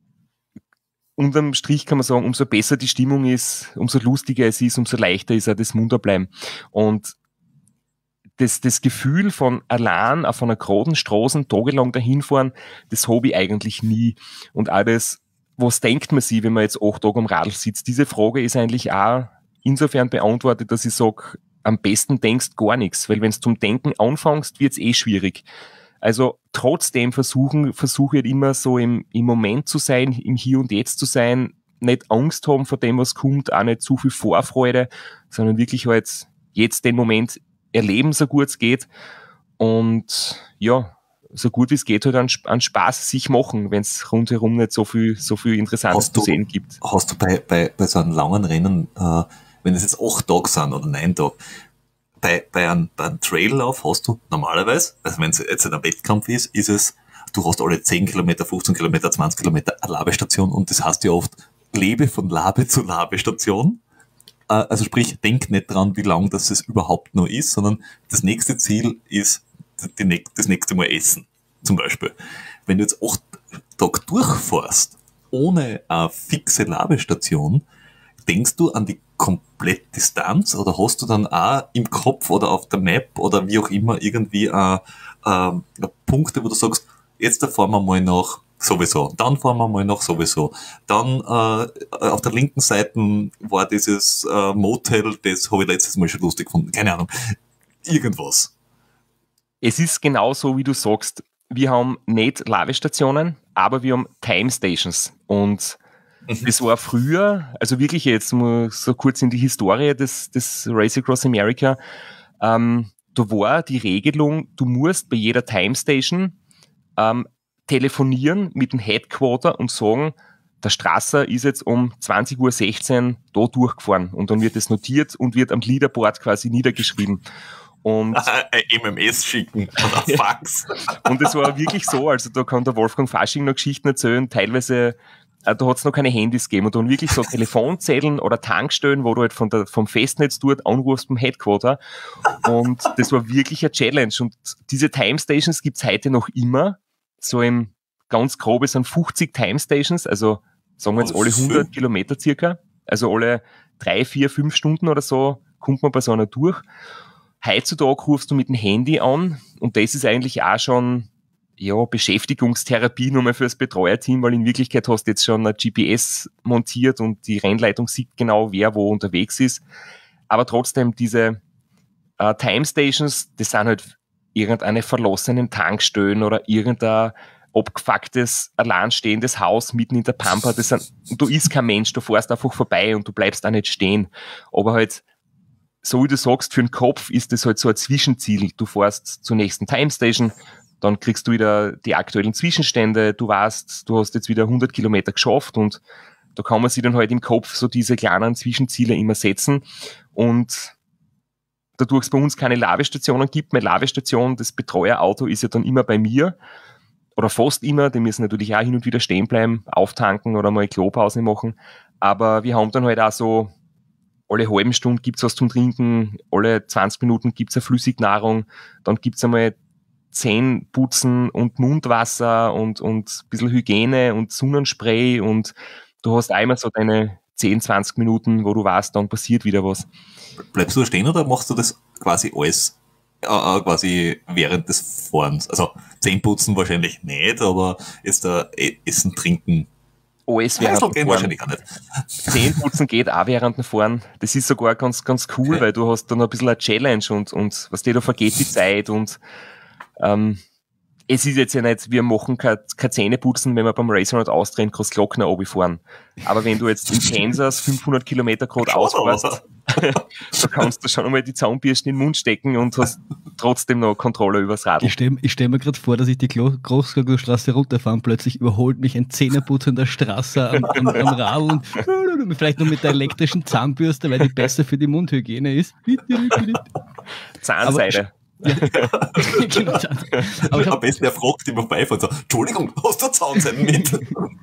unterm Strich kann man sagen, umso besser die Stimmung ist, umso lustiger es ist, umso leichter ist auch das Munterbleiben. Und das, das Gefühl von allein auf einer geraden Straße tagelang dahinfahren, das habe ich eigentlich nie. Und auch das, was denkt man sich, wenn man jetzt acht Tage am Radl sitzt? Diese Frage ist eigentlich auch insofern beantwortet, dass ich sage, am besten denkst gar nichts, weil wenn du zum Denken anfängst, wird's eh schwierig. Also trotzdem versuchen, versuche ich immer so im, im Moment zu sein, im Hier und Jetzt zu sein, nicht Angst haben vor dem, was kommt, auch nicht zu viel Vorfreude, sondern wirklich halt jetzt den Moment erleben, so gut es geht. Und ja, so gut wie es geht, halt an, an Spaß sich machen, wenn es rundherum nicht so viel, so viel Interessantes Hast du- zu sehen gibt. Hast du bei, bei, bei so einem langen Rennen, äh, wenn es jetzt acht Tage sind oder neun Tage, bei, bei einem, bei einem Traillauf hast du normalerweise, also wenn es jetzt ein Wettkampf ist, ist es, du hast alle zehn Kilometer, fünfzehn Kilometer, zwanzig Kilometer eine Labestation und das heißt ja oft, lebe von Labe zu Labestation. Äh, also sprich, denk nicht dran, wie lang das es überhaupt noch ist, sondern das nächste Ziel ist die, die, das nächste Mal essen, zum Beispiel. Wenn du jetzt acht Tage durchfährst, ohne eine fixe Labestation, denkst du an die Komplettdistanz oder hast du dann auch im Kopf oder auf der Map oder wie auch immer irgendwie äh, äh, Punkte, wo du sagst, jetzt da fahren wir mal nach sowieso, dann fahren wir mal nach sowieso. Dann äh, auf der linken Seite war dieses äh, Motel, das habe ich letztes Mal schon lustig gefunden, keine Ahnung, irgendwas. Es ist genau so, wie du sagst. Wir haben nicht Ladestationen, aber wir haben Time Stations. Und das war früher, also wirklich jetzt mal so kurz in die Historie des, des Race Across America, ähm, da war die Regelung, du musst bei jeder Time Station ähm, telefonieren mit dem Headquarter und sagen, der Strasser ist jetzt um zwanzig Uhr sechzehn da durchgefahren. Und dann wird das notiert und wird am Leaderboard quasi niedergeschrieben. Und ein M M S schicken oder Fax. Und es war wirklich so, also da kann der Wolfgang Fasching noch Geschichten erzählen, teilweise, äh, da hat es noch keine Handys gegeben und dann wirklich so Telefonzellen oder Tankstellen, wo du halt von der, vom Festnetz dort anrufst beim Headquarter. Und das war wirklich eine Challenge. Und diese Time Stations gibt's heute noch immer, so im ganz grobe sind fünfzig Time Stations, also sagen wir jetzt alle hundert Kilometer circa, also alle drei, vier, fünf Stunden oder so kommt man bei so einer durch. Heutzutage rufst du mit dem Handy an und das ist eigentlich auch schon ja, Beschäftigungstherapie nochmal für das Betreuerteam, weil in Wirklichkeit hast du jetzt schon ein G P S montiert und die Rennleitung sieht genau, wer wo unterwegs ist. Aber trotzdem, diese äh, Time Stations, das sind halt irgendeine verlassenen Tankstellen oder irgendein abgefucktes, alleinstehendes Haus mitten in der Pampa. Das sind, du ist kein Mensch, du fährst einfach vorbei und du bleibst auch nicht stehen. Aber halt, so wie du sagst, für den Kopf ist das halt so ein Zwischenziel. Du fährst zur nächsten Time Station, dann kriegst du wieder die aktuellen Zwischenstände, du weißt, du hast jetzt wieder hundert Kilometer geschafft und da kann man sich dann halt im Kopf so diese kleinen Zwischenziele immer setzen und dadurch es bei uns keine Ladestationen gibt, meine Ladestation, das Betreuerauto ist ja dann immer bei mir oder fast immer, die müssen natürlich auch hin und wieder stehen bleiben, auftanken oder mal Klopause machen, aber wir haben dann halt auch so alle halben Stunden gibt's was zum Trinken, alle zwanzig Minuten gibt's eine Flüssignahrung, dann gibt's einmal Zähneputzen und Mundwasser und, und ein bisschen Hygiene und Sonnenspray und du hast einmal so deine zehn, zwanzig Minuten, wo du weißt, dann passiert wieder was. Bleibst du da stehen oder machst du das quasi alles äh, quasi während des Fahrens? Also Zähneputzen wahrscheinlich nicht, aber jetzt da äh, Essen, Trinken. Alles während ja, dem Fahren. Wahrscheinlich auch nicht. Zähneputzen geht auch während dem Fahren. Das ist sogar ganz, ganz cool, okay. Weil du hast dann ein bisschen eine Challenge und, und was dir da vergeht die Zeit und ähm, es ist jetzt ja nicht, wir machen kein, kein Zähneputzen, wenn wir beim Racer und Austria in Großglockner runterfahren. Aber wenn du jetzt in Kansas fünfhundert Kilometer gerade ausfährst, da kannst du schon einmal die Zahnbürsten in den Mund stecken und hast trotzdem noch Kontrolle übers Radl. Ich stelle ich stell mir gerade vor, dass ich die Großglocknerstraße runterfahre und plötzlich überholt mich ein zähneputzender Strasser am, am, am Radl und vielleicht noch mit der elektrischen Zahnbürste, weil die besser für die Mundhygiene ist. Zahnseide. Aber, ja. Genau, aber am besten er fragt immer beifahrt so, Entschuldigung, hast du Zahnseiden mit?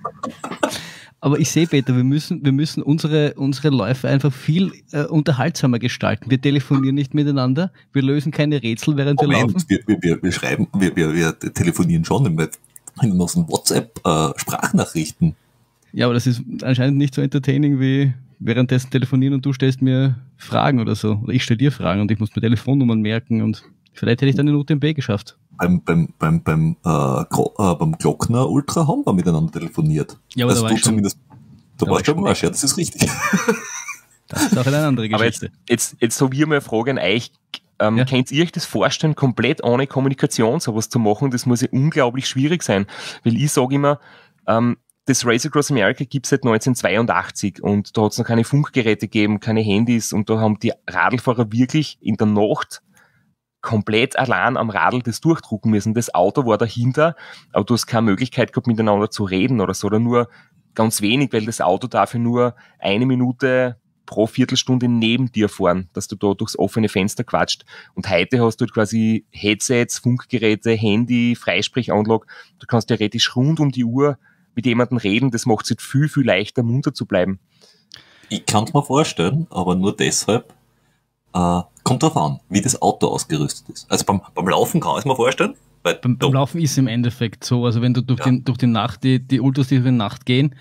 Aber ich sehe, Peter, wir müssen, wir müssen unsere, unsere Läufe einfach viel äh, unterhaltsamer gestalten. Wir telefonieren nicht miteinander, wir lösen keine Rätsel, während Moment, wir laufen. Wir, wir, wir, wir schreiben, wir, wir, wir telefonieren schon in unseren WhatsApp-Sprachnachrichten. Äh, ja, aber das ist anscheinend nicht so entertaining wie währenddessen telefonieren und du stellst mir Fragen oder so. Oder ich stelle dir Fragen und ich muss mir Telefonnummern merken und vielleicht hätte ich dann eine U T M B geschafft. Beim, beim, beim, beim, äh, Gro- äh, beim Glockner Ultra haben wir miteinander telefoniert. Ja, aber also da war du ich schon, zumindest, da da warst du war am Arsch, ja, das ist richtig. Das ist auch eine andere Geschichte. Aber jetzt, jetzt, jetzt so wie eine Frage an euch, ähm, Ja. könnt ihr euch das vorstellen, komplett ohne Kommunikation sowas zu machen? Das muss ja unglaublich schwierig sein. Weil ich sage immer, ähm, das Race Across America gibt es seit neunzehnhundertzweiundachtzig und da hat es noch keine Funkgeräte gegeben, keine Handys und da haben die Radlfahrer wirklich in der Nacht komplett allein am Radl das durchdrucken müssen. Das Auto war dahinter, aber du hast keine Möglichkeit gehabt, miteinander zu reden oder so, oder nur ganz wenig, weil das Auto dafür nur eine Minute pro Viertelstunde neben dir fahren, dass du da durchs offene Fenster quatscht. Und heute hast du halt quasi Headsets, Funkgeräte, Handy, Freisprechanlage. Du kannst theoretisch rund um die Uhr mit jemandem reden. Das macht es halt viel, viel leichter, munter zu bleiben. Ich kann es mir vorstellen, aber nur deshalb, äh, kommt drauf an, wie das Auto ausgerüstet ist. Also beim, beim Laufen kann ich es mir vorstellen. Weil Beim, beim Laufen ist es im Endeffekt so, also wenn du durch, Ja. den, durch die Nacht, die, die Ultras, die durch die Nacht gehen,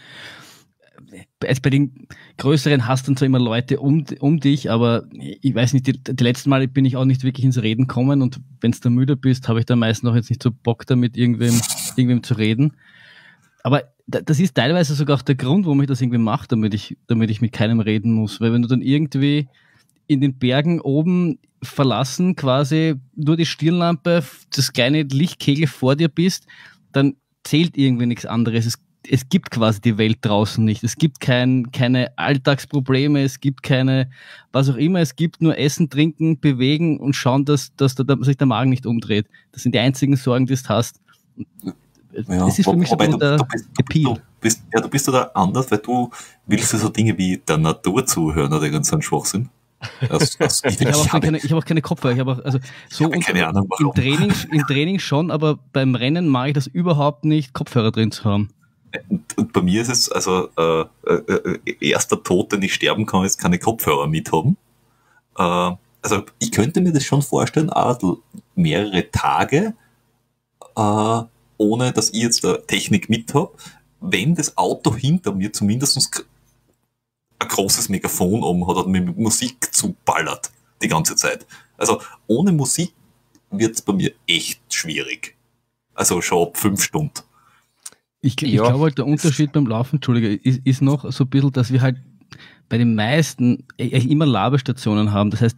also bei den größeren hast du dann zwar immer Leute um, um dich, aber ich weiß nicht, die, die letzten Male bin ich auch nicht wirklich ins Reden gekommen, und wenn du da müde bist, habe ich da meistens noch jetzt nicht so Bock damit, irgendwem, irgendwem zu reden. Aber da, das ist teilweise sogar auch der Grund, warum ich das irgendwie mache, damit ich, damit ich mit keinem reden muss, weil wenn du dann irgendwie in den Bergen oben verlassen, quasi nur die Stirnlampe, das kleine Lichtkegel vor dir bist, dann zählt irgendwie nichts anderes. Es, es gibt quasi die Welt draußen nicht. Es gibt kein, keine Alltagsprobleme, es gibt keine, was auch immer, es gibt nur Essen, Trinken, Bewegen und schauen, dass, dass da, sich der Magen nicht umdreht. Das sind die einzigen Sorgen, die du hast. Ja, das ist für mich so wobei der du, du bist, du, Appeal. du bist, ja, du bist da anders, weil du willst ja so Dinge wie der Natur zuhören oder irgend so ein Schwachsinn. Das, das, ich, Ich habe auch, habe- keine, ich hab auch keine Kopfhörer. Ich habe auch, also so habe und- keine Ahnung, im warum. Training, im Training schon, aber beim Rennen mag ich das überhaupt nicht, Kopfhörer drin zu haben. Und, und bei mir ist es, also äh, äh, äh, erster Tod, den ich sterben kann, ist keine Kopfhörer mithaben. Äh, also ich könnte mir das schon vorstellen, auch mehrere Tage, äh, ohne dass ich jetzt äh, Technik mit habe, wenn das Auto hinter mir zumindest k- ein großes Megafon oben hat und mit Musik zuballert die ganze Zeit. Also ohne Musik wird es bei mir echt schwierig. Also schon ab fünf Stunden. Ich, ich Ja. glaube halt, der Unterschied beim Laufen, Entschuldige, ist, ist noch so ein bisschen, dass wir halt bei den meisten eigentlich immer Labestationen haben. Das heißt,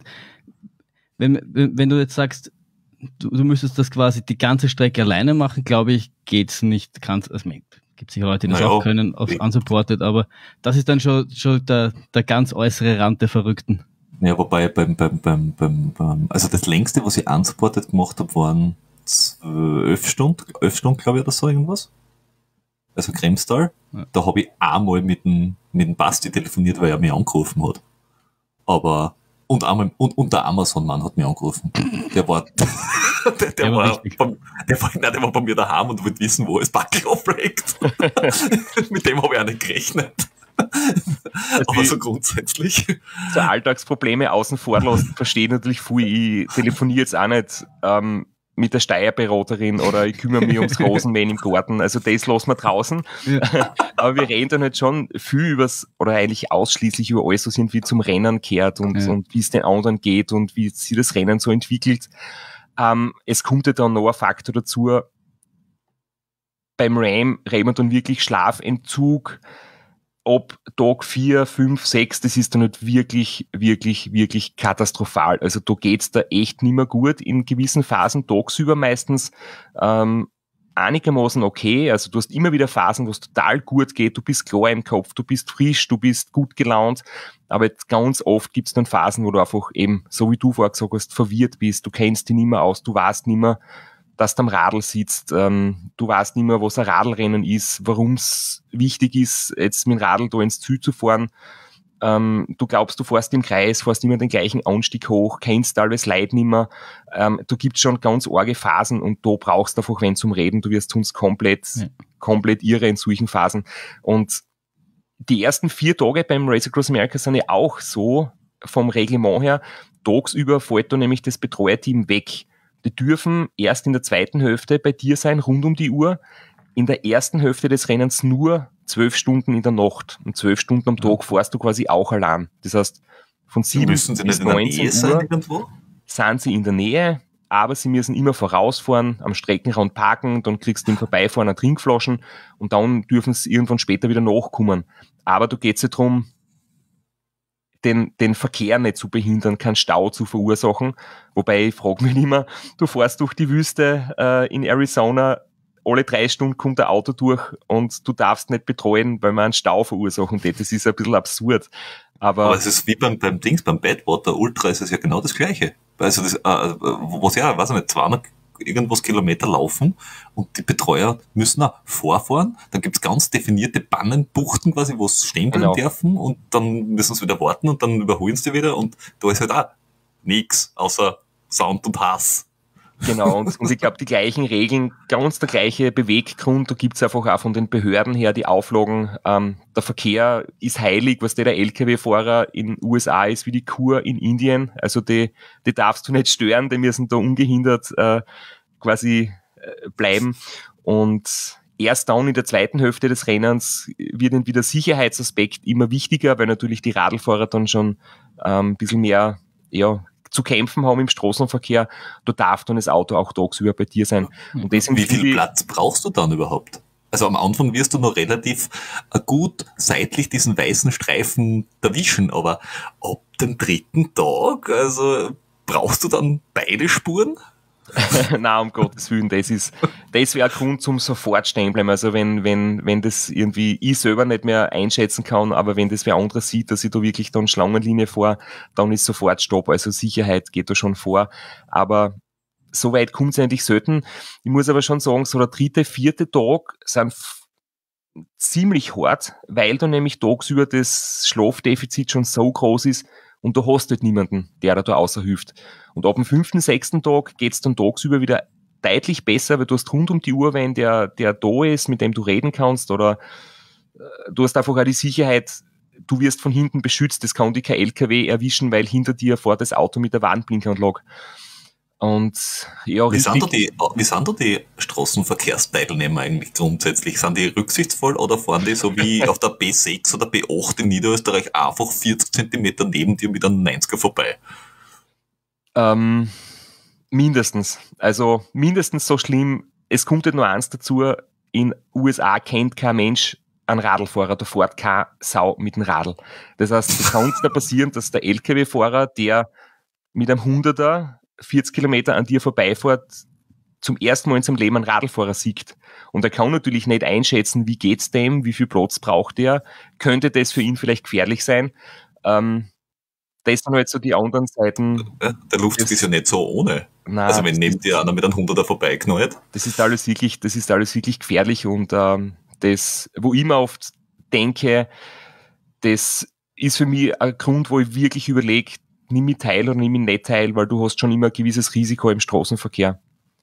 wenn, wenn, wenn du jetzt sagst, du, du müsstest das quasi die ganze Strecke alleine machen, glaube ich, geht's nicht ganz. Also, gibt sicher Leute, die das Naja, auch können, auf wie- unsupported, aber das ist dann schon, schon der, der ganz äußere Rand der Verrückten. Ja, wobei beim, beim, beim, beim, beim, also das längste, was ich unsupported gemacht habe, waren zwölf Stunden, elf Stunden, glaube ich, oder so irgendwas. Also Kremstal. Ja. Da habe ich einmal mit dem, mit dem Basti telefoniert, weil er mich angerufen hat. Aber, und einmal, und, und der Amazon-Mann hat mich angerufen. Der war, der, der, Der war war, wichtig. bei, der war, nein, der war bei mir daheim und wollte wissen, wo er das Backel auflegt. Mit dem habe ich auch nicht gerechnet. Aber die- so grundsätzlich. So Alltagsprobleme außen vor lassen, verstehe natürlich viel. Ich telefoniere jetzt auch nicht ähm, mit der Steuerberaterin oder ich kümmere mich ums Rosenmähen im Garten. Also das lassen wir draußen. Ja. Aber wir reden dann halt schon viel übers, oder eigentlich ausschließlich über alles, was irgendwie zum Rennen kehrt und, Ja. und wie es den anderen geht und wie sich das Rennen so entwickelt. Ähm, es kommt ja dann noch ein Faktor dazu. Beim Ram reden wir dann wirklich Schlafentzug. Ab Tag vier, fünf, sechs, das ist dann nicht wirklich, wirklich, wirklich katastrophal. Also da geht's da echt nicht mehr gut in gewissen Phasen, tagsüber meistens ähm, einigermaßen okay. Also du hast immer wieder Phasen, wo es total gut geht, du bist klar im Kopf, du bist frisch, du bist gut gelaunt, aber jetzt ganz oft gibt's dann Phasen, wo du einfach eben, so wie du vorher gesagt hast, verwirrt bist, du kennst dich nicht mehr aus, du weißt nicht mehr, dass du am Radl sitzt, ähm, du weißt nicht mehr, was ein Radlrennen ist, warum es wichtig ist, jetzt mit dem Radl da ins Ziel zu fahren. Ähm, du glaubst, du fährst im Kreis, fährst immer den gleichen Anstieg hoch, kennst alles Leid nicht mehr. Ähm, du gibst schon ganz arge Phasen und da brauchst du einfach wen zum Reden, du wirst sonst komplett, Ja. komplett irre in solchen Phasen. Und die ersten vier Tage beim Race Across America sind ja auch so vom Reglement her, tagsüber fällt da nämlich das Betreuerteam weg. Die dürfen erst in der zweiten Hälfte bei dir sein, rund um die Uhr. In der ersten Hälfte des Rennens nur zwölf Stunden in der Nacht. Und zwölf Stunden am Tag fährst du quasi auch allein. Das heißt, von sieben Müssen sie bis nicht in der Nähe neunzehn sein Uhr irgendwo? sind sie in der Nähe, aber sie müssen immer vorausfahren, am Streckenrand parken, dann kriegst du im Vorbeifahren eine Trinkflaschen und dann dürfen sie irgendwann später wieder nachkommen. Aber da geht es ja darum, den, den Verkehr nicht zu behindern, keinen Stau zu verursachen. Wobei ich frage mich immer, du fährst durch die Wüste äh, in Arizona, alle drei Stunden kommt ein Auto durch und du darfst nicht betreuen, weil man einen Stau verursachen wird. Das ist ein bisschen absurd. Aber, Aber es ist wie beim, beim Dings, beim Badwater Ultra ist es ja genau das Gleiche. Also das, äh, was ja, weiß ich nicht, zweihundert irgendwas Kilometer laufen und die Betreuer müssen auch vorfahren. Dann gibt's ganz definierte Bannenbuchten quasi, wo sie stehen bleiben Genau. dürfen und dann müssen sie wieder warten und dann überholen sie wieder und da ist halt auch nichts außer Sound und Hass. Genau, und, und ich glaube, die gleichen Regeln, ganz der gleiche Beweggrund, da gibt's einfach auch von den Behörden her die Auflagen, ähm, der Verkehr ist heilig, was der, der L K W-Fahrer in U S A ist, wie die Kur in Indien, also die, die darfst du nicht stören, die müssen da ungehindert äh, quasi äh, bleiben und erst dann in der zweiten Hälfte des Rennens wird dann wieder Sicherheitsaspekt immer wichtiger, weil natürlich die Radlfahrer dann schon ähm, ein bisschen mehr, ja, zu kämpfen haben im Straßenverkehr, da darf dann das Auto auch tagsüber bei dir sein. Und deswegen Wie viel finde ich- Platz brauchst du dann überhaupt? Also am Anfang wirst du noch relativ äh, gut seitlich diesen weißen Streifen erwischen, aber ab dem dritten Tag, also brauchst du dann beide Spuren? Nein, um Gottes Willen, das ist, das wäre ein Grund zum sofort stehen bleiben. Also wenn, wenn, wenn das irgendwie ich selber nicht mehr einschätzen kann, aber wenn das wer anderer sieht, dass ich da wirklich dann Schlangenlinie fahre, dann ist sofort Stopp. Also Sicherheit geht da schon vor. Aber so weit kommt es eigentlich selten. Ich muss aber schon sagen, so der dritte, vierte Tag sind f- ziemlich hart, weil da nämlich tagsüber das Schlafdefizit schon so groß ist und da hast du halt niemanden, der da außerhilft. Und ab dem fünften, sechsten Tag geht's dann tagsüber wieder deutlich besser, weil du hast rund um die Uhr, wenn der, der da ist, mit dem du reden kannst, oder äh, du hast einfach auch die Sicherheit, du wirst von hinten beschützt, das kann dich kein L K W erwischen, weil hinter dir fährt das Auto mit der Warnblinkanlage. Und ja, Wie sind, da richtig, die, wie sind da die Straßenverkehrsteilnehmer eigentlich grundsätzlich? Sind die rücksichtsvoll oder fahren die so wie auf der B sechs oder B acht in Niederösterreich einfach vierzig Zentimeter neben dir mit einem neunziger vorbei? ähm, mindestens. Also mindestens so schlimm. Es kommt halt nur eins dazu, in U S A kennt kein Mensch einen Radlfahrer, da fährt keine Sau mit dem Radl. Das heißt, es kann da passieren, dass der L K W-Fahrer, der mit einem Hunderter vierzig Kilometer an dir vorbeifährt, zum ersten Mal in seinem Leben einen Radlfahrer sieht. Und er kann natürlich nicht einschätzen, wie geht's dem, wie viel Platz braucht er, könnte das für ihn vielleicht gefährlich sein. Ähm, das sind halt so die anderen Seiten. Ja, der Luft Das- ist ja nicht so ohne. Na, Also wenn das neben ist- dir einer mit einem Hunderter vorbeiknallt. Das ist alles wirklich, das ist alles wirklich gefährlich und ähm, das, wo ich mir oft denke, das ist für mich ein Grund, wo ich wirklich überlege, nimm ich teil oder nimm ich nicht teil, weil du hast schon immer ein gewisses Risiko im Straßenverkehr.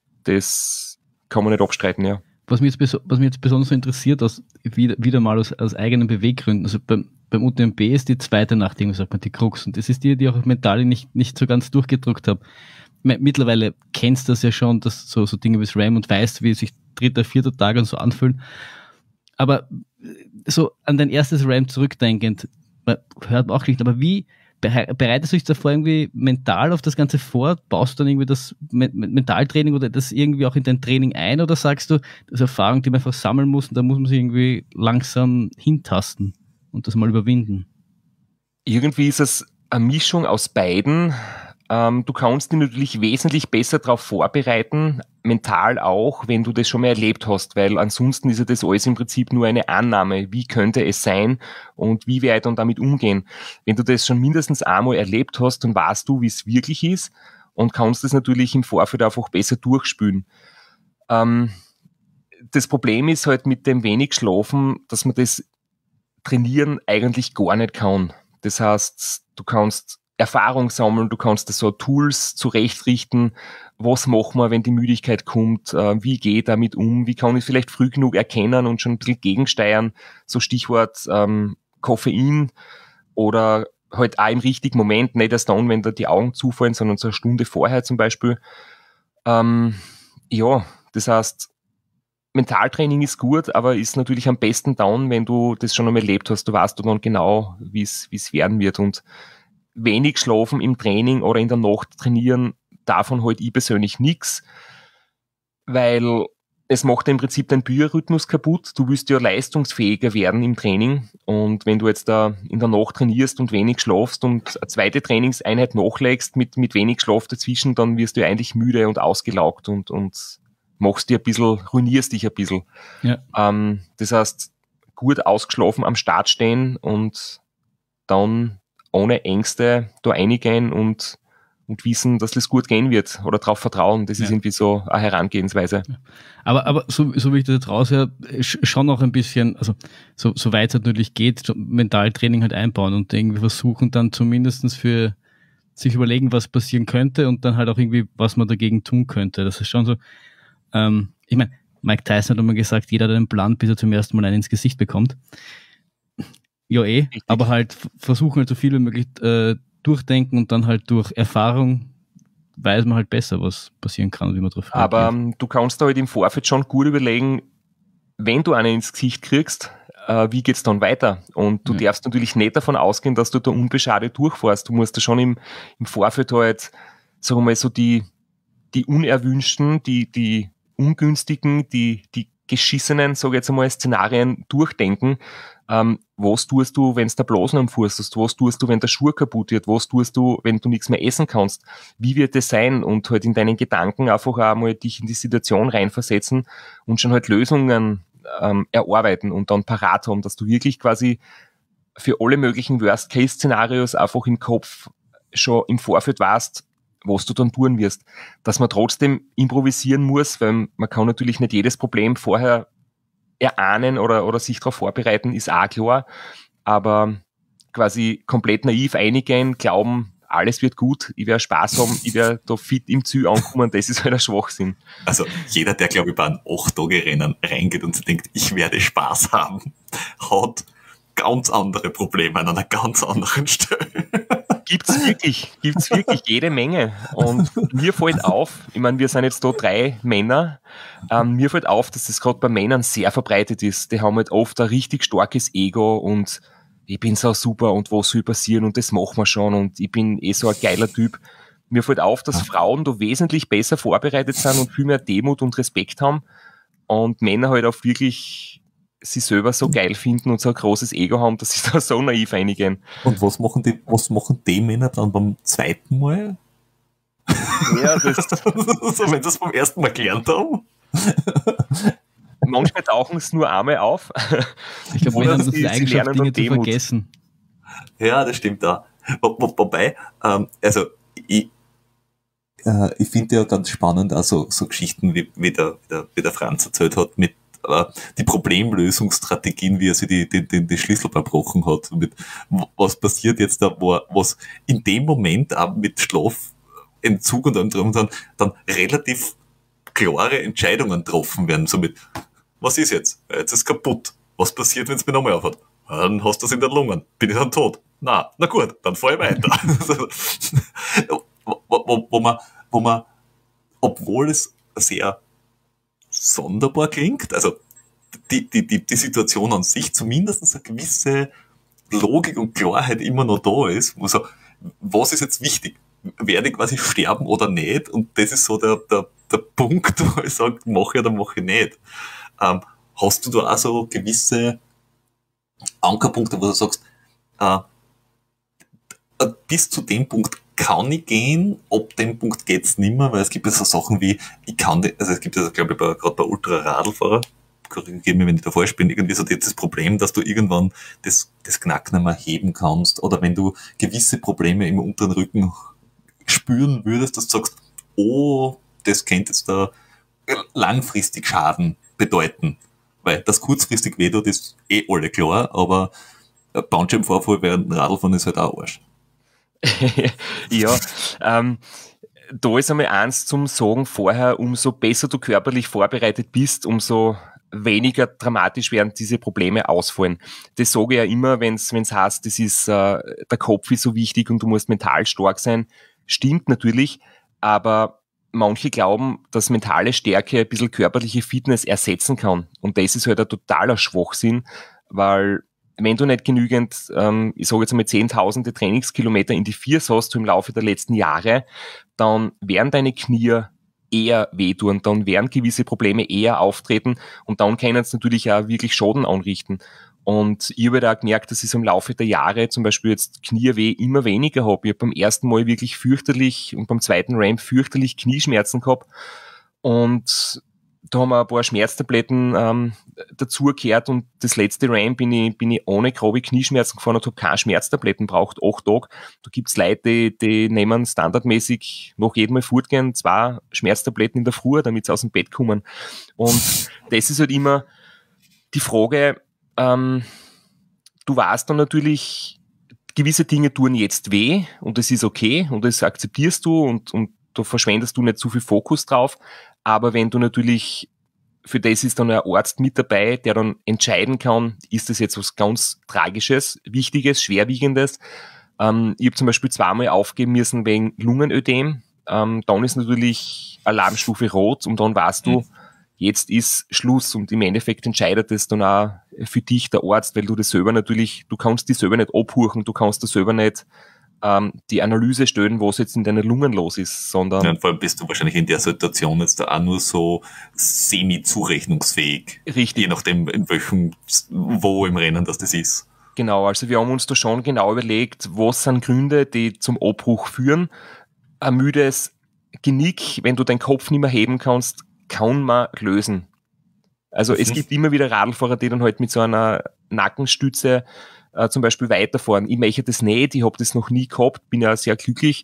Das kann man nicht abstreiten, ja. Was mich jetzt, beso- was mich jetzt besonders so interessiert, aus, wieder, wieder mal aus, aus eigenen Beweggründen, also beim, beim U T M B ist die zweite Nacht, irgendwie sagt man, die Krux. Und das ist die, die auch mental nicht, nicht so ganz durchgedrückt habe. Mittlerweile kennst du das ja schon, dass so, so Dinge wie das Ram und weißt, wie sich dritter, vierter Tag und so anfühlen. Aber so an dein erstes Ram zurückdenkend, man hört man auch nicht, aber wie bere- bereitest du dich davor irgendwie mental auf das Ganze vor? Baust du dann irgendwie das Me- Me- Mentaltraining oder das irgendwie auch in dein Training ein oder sagst du, das ist Erfahrung, die man einfach sammeln muss und da muss man sich irgendwie langsam hintasten und das mal überwinden? Irgendwie ist es eine Mischung aus beiden. Ähm, du kannst dich natürlich wesentlich besser darauf vorbereiten, mental auch, wenn du das schon mal erlebt hast, weil ansonsten ist ja das alles im Prinzip nur eine Annahme. Wie könnte es sein und wie werde ich dann damit umgehen? Wenn du das schon mindestens einmal erlebt hast, dann weißt du, wie es wirklich ist und kannst es natürlich im Vorfeld einfach besser durchspülen. Ähm, das Problem ist halt mit dem wenig Schlafen, dass man das trainieren eigentlich gar nicht kann. Das heißt, du kannst Erfahrung sammeln, du kannst so Tools zurechtrichten, was machen wir, wenn die Müdigkeit kommt, äh, wie gehe ich damit um, wie kann ich vielleicht früh genug erkennen und schon ein bisschen gegensteuern, so Stichwort ähm, Koffein oder halt auch im richtigen Moment, nicht erst dann, wenn da die Augen zufallen, sondern so eine Stunde vorher zum Beispiel. Ähm, ja, das heißt, Mentaltraining ist gut, aber ist natürlich am besten dann, wenn du das schon einmal erlebt hast. Du weißt du dann genau, wie es wie es werden wird. Und wenig schlafen im Training oder in der Nacht trainieren, davon halt ich persönlich nichts, weil es macht im Prinzip deinen Biorhythmus kaputt. Du willst ja leistungsfähiger werden im Training. Und wenn du jetzt da in der Nacht trainierst und wenig schlafst und eine zweite Trainingseinheit nachlegst mit, mit wenig Schlaf dazwischen, dann wirst du ja eigentlich müde und ausgelaugt und, und machst dich ein bisschen, ruinierst dich ein bisschen. Ja. Ähm, das heißt, gut ausgeschlafen am Start stehen und dann ohne Ängste da reingehen und, und wissen, dass das gut gehen wird oder darauf vertrauen. Das Ja. ist irgendwie so eine Herangehensweise. Aber, aber so, so wie ich das jetzt raushöre, schon noch ein bisschen, also so, so weit es natürlich geht, so Mentaltraining halt einbauen und irgendwie versuchen dann zumindestens für sich überlegen, was passieren könnte und dann halt auch irgendwie, was man dagegen tun könnte. Das ist schon so, ähm, ich meine, Mike Tyson hat immer gesagt, jeder hat einen Plan, bis er zum ersten Mal einen ins Gesicht bekommt. Ja eh, Richtig. Aber halt versuchen halt so viel wie möglich äh, durchdenken und dann halt durch Erfahrung weiß man halt besser, was passieren kann und wie man drauf reagiert. Aber ähm, du kannst da halt im Vorfeld schon gut überlegen, wenn du einen ins Gesicht kriegst, äh, wie geht's dann weiter? Und du ja. darfst natürlich nicht davon ausgehen, dass du da unbeschadet durchfährst. Du musst da schon im, im Vorfeld halt, sagen wir mal, so die, die unerwünschten, die, die ungünstigen, die, die geschissenen, sage ich jetzt einmal, Szenarien durchdenken. Ähm, was tust du, wenn es der Blasen am Fuß hast? Was tust du, wenn der Schuh kaputt wird? Was tust du, wenn du nichts mehr essen kannst? Wie wird es sein? Und halt in deinen Gedanken einfach auch mal dich in die Situation reinversetzen und schon halt Lösungen ähm, erarbeiten und dann parat haben, dass du wirklich quasi für alle möglichen Worst-Case-Szenarios einfach im Kopf schon im Vorfeld weißt, was du dann tun wirst. Dass man trotzdem improvisieren muss, weil man kann natürlich nicht jedes Problem vorher erahnen oder, oder sich darauf vorbereiten, ist auch klar. Aber quasi komplett naiv eingehen, glauben, alles wird gut, ich werde Spaß haben, ich werde da fit im Ziel ankommen, das ist halt ein Schwachsinn. Also jeder, der, glaube ich, bei einem acht-Tage-Rennen reingeht und sich denkt, ich werde Spaß haben, hat ganz andere Probleme an einer ganz anderen Stelle. Gibt's wirklich, gibt's wirklich jede Menge. Und mir fällt auf, ich meine, wir sind jetzt da drei Männer, ähm, mir fällt auf, dass das gerade bei Männern sehr verbreitet ist. Die haben halt oft ein richtig starkes Ego und ich bin so super und was soll passieren und das machen wir schon und ich bin eh so ein geiler Typ. Mir fällt auf, dass Frauen da wesentlich besser vorbereitet sind und viel mehr Demut und Respekt haben und Männer halt auch wirklich sie selber so geil finden und so ein großes Ego haben, dass sie da so naiv reingehen. Und was machen die, was machen die Männer dann beim zweiten Mal? Ja, das so, wenn sie das beim ersten Mal gelernt haben? Manchmal tauchen es nur einmal auf. Ich glaube, Männer haben so die Eigenschaft, Dinge zu vergessen. Ja, das stimmt auch. Wo, wo, wobei, ähm, also ich, äh, ich finde ja ganz spannend, also so Geschichten, wie, wie, der, wie, der, wie der Franz erzählt hat, mit äh, die Problemlösungsstrategien, wie er sich die, die, die, die Schlüssel verbrochen hat. Mit, was passiert jetzt da, wo, was in dem Moment auch mit Schlafentzug und allem drum und dran dann relativ klare Entscheidungen getroffen werden. So mit, was ist jetzt? Jetzt ist es kaputt. Was passiert, wenn es mir nochmal aufhört? Dann hast du es in den Lungen. Bin ich dann tot? Na, na gut, dann fahr ich weiter. wo, wo, wo man, wo man, obwohl es sehr sonderbar klingt, also die, die, die, die Situation an sich zumindest eine gewisse Logik und Klarheit immer noch da ist, wo so, was ist jetzt wichtig? Werde ich quasi sterben oder nicht? Und das ist so der, der, der Punkt, wo ich sage, mache ich oder mache ich nicht. Ähm, hast du da auch so gewisse Ankerpunkte, wo du sagst, äh, bis zu dem Punkt kann ich gehen, ab dem Punkt geht's nimmer, weil es gibt ja so Sachen wie, ich kann, die, also es gibt ja, glaube ich, gerade bei Ultraradlfahrer, korrigiere mich, wenn ich da falsch bin, irgendwie so das Problem, dass du irgendwann das, das Knack nicht mehr heben kannst, oder wenn du gewisse Probleme im unteren Rücken spüren würdest, dass du sagst, oh, das könnte jetzt da langfristig Schaden bedeuten, weil das kurzfristig weh tut, ist eh alle klar, aber ein Bandscheibenvorfall während ein Radlfahren ist halt auch Arsch. Ja, ähm, da ist einmal eins zum Sagen vorher, umso besser du körperlich vorbereitet bist, umso weniger dramatisch werden diese Probleme ausfallen. Das sage ich ja immer, wenn es heißt, das ist, äh, der Kopf ist so wichtig und du musst mental stark sein. Stimmt natürlich, aber manche glauben, dass mentale Stärke ein bisschen körperliche Fitness ersetzen kann. Und das ist halt ein totaler Schwachsinn, weil wenn du nicht genügend, ähm, ich sage jetzt einmal zehntausende Trainingskilometer in die Viers hast du im Laufe der letzten Jahre, dann werden deine Knie eher wehtun, dann werden gewisse Probleme eher auftreten und dann können es natürlich auch wirklich Schaden anrichten. Und ich habe da auch gemerkt, dass ich so im Laufe der Jahre zum Beispiel jetzt Knieweh immer weniger habe. Ich habe beim ersten Mal wirklich fürchterlich und beim zweiten Ramp fürchterlich Knieschmerzen gehabt und da haben wir ein paar Schmerztabletten ähm, dazugehört und das letzte Ram bin ich, bin ich ohne grobe Knieschmerzen gefahren und habe keine Schmerztabletten braucht, acht Tage. Da gibt's Leute, die, die nehmen standardmäßig nach jedem Mal fortgehen zwei Schmerztabletten in der Früh, damit sie aus dem Bett kommen. Und das ist halt immer die Frage, ähm, du weißt dann natürlich, gewisse Dinge tun jetzt weh und das ist okay und das akzeptierst du und, und da verschwendest du nicht zu viel Fokus drauf. Aber wenn du natürlich, für das ist dann ein Arzt mit dabei, der dann entscheiden kann, ist das jetzt was ganz Tragisches, Wichtiges, Schwerwiegendes. Ähm, ich habe zum Beispiel zweimal aufgeben müssen wegen Lungenödem. Ähm, dann ist natürlich Alarmstufe rot und dann weißt du, jetzt ist Schluss und im Endeffekt entscheidet das dann auch für dich der Arzt, weil du das selber natürlich, du kannst dich selber nicht abhorchen, du kannst das selber nicht ähm, die Analyse stellen, was jetzt in deinen Lungen los ist, sondern... Ja, und vor allem bist du wahrscheinlich in der Situation jetzt da auch nur so semi-zurechnungsfähig. Richtig. Je nachdem, in welchem, wo im Rennen das das ist. Genau, also wir haben uns da schon genau überlegt, was sind Gründe, die zum Abbruch führen. Ein müdes Genick, wenn du deinen Kopf nicht mehr heben kannst, kann man lösen. Also mhm. es gibt immer wieder Radlfahrer, die dann halt mit so einer Nackenstütze äh, zum Beispiel weiterfahren. Ich möchte das nicht, ich habe das noch nie gehabt, bin ja sehr glücklich,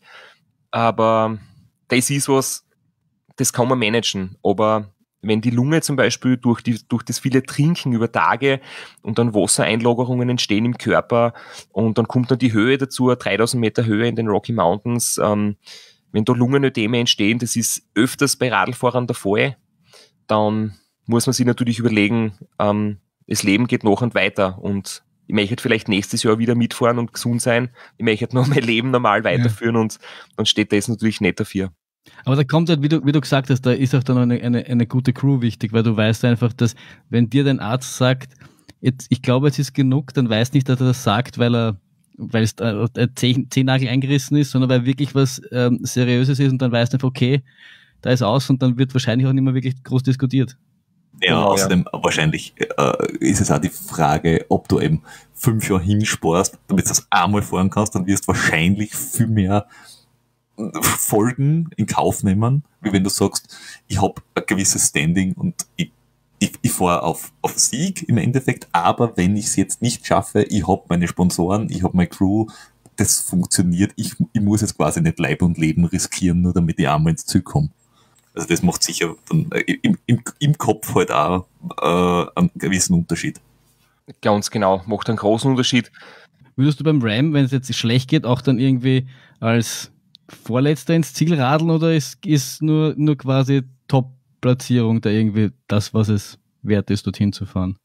aber das ist was, das kann man managen. Aber wenn die Lunge zum Beispiel durch, die, durch das viele Trinken über Tage und dann Wassereinlagerungen entstehen im Körper und dann kommt dann die Höhe dazu, dreitausend Meter Höhe in den Rocky Mountains, ähm, wenn da Lungenödeme entstehen, das ist öfters bei Radlfahrern der Fall, dann muss man sich natürlich überlegen, ähm, das Leben geht noch und weiter und ich möchte vielleicht nächstes Jahr wieder mitfahren und gesund sein, ich möchte noch mein Leben normal weiterführen ja. Und dann steht das natürlich nicht dafür. Aber da kommt halt, wie du, wie du gesagt hast, da ist auch dann eine, eine, eine gute Crew wichtig, weil du weißt einfach, dass wenn dir dein Arzt sagt, jetzt, ich glaube, es ist genug, dann weißt nicht, dass er das sagt, weil er weil es der Zehennagel eingerissen ist, sondern weil wirklich was ähm, Seriöses ist und dann weißt du einfach, okay, da ist aus und dann wird wahrscheinlich auch nicht mehr wirklich groß diskutiert. Ja, genau, außerdem ja. wahrscheinlich äh, ist es auch die Frage, ob du eben fünf Jahre hinsparst, damit du das einmal fahren kannst, dann wirst du wahrscheinlich viel mehr Folgen in Kauf nehmen, wie wenn du sagst, ich habe ein gewisses Standing und ich, ich, ich fahre auf, auf Sieg im Endeffekt, aber wenn ich es jetzt nicht schaffe, ich habe meine Sponsoren, ich habe meine Crew, das funktioniert, ich, ich muss jetzt quasi nicht Leib und Leben riskieren, nur damit ich einmal ins Ziel komme. Also das macht sicher dann im, im, im Kopf halt auch äh, einen gewissen Unterschied. Ganz genau, macht einen großen Unterschied. Würdest du beim Ram, wenn es jetzt schlecht geht, auch dann irgendwie als Vorletzter ins Ziel radeln oder ist, ist nur, nur quasi Top-Platzierung da irgendwie das, was es wert ist, dorthin zu fahren?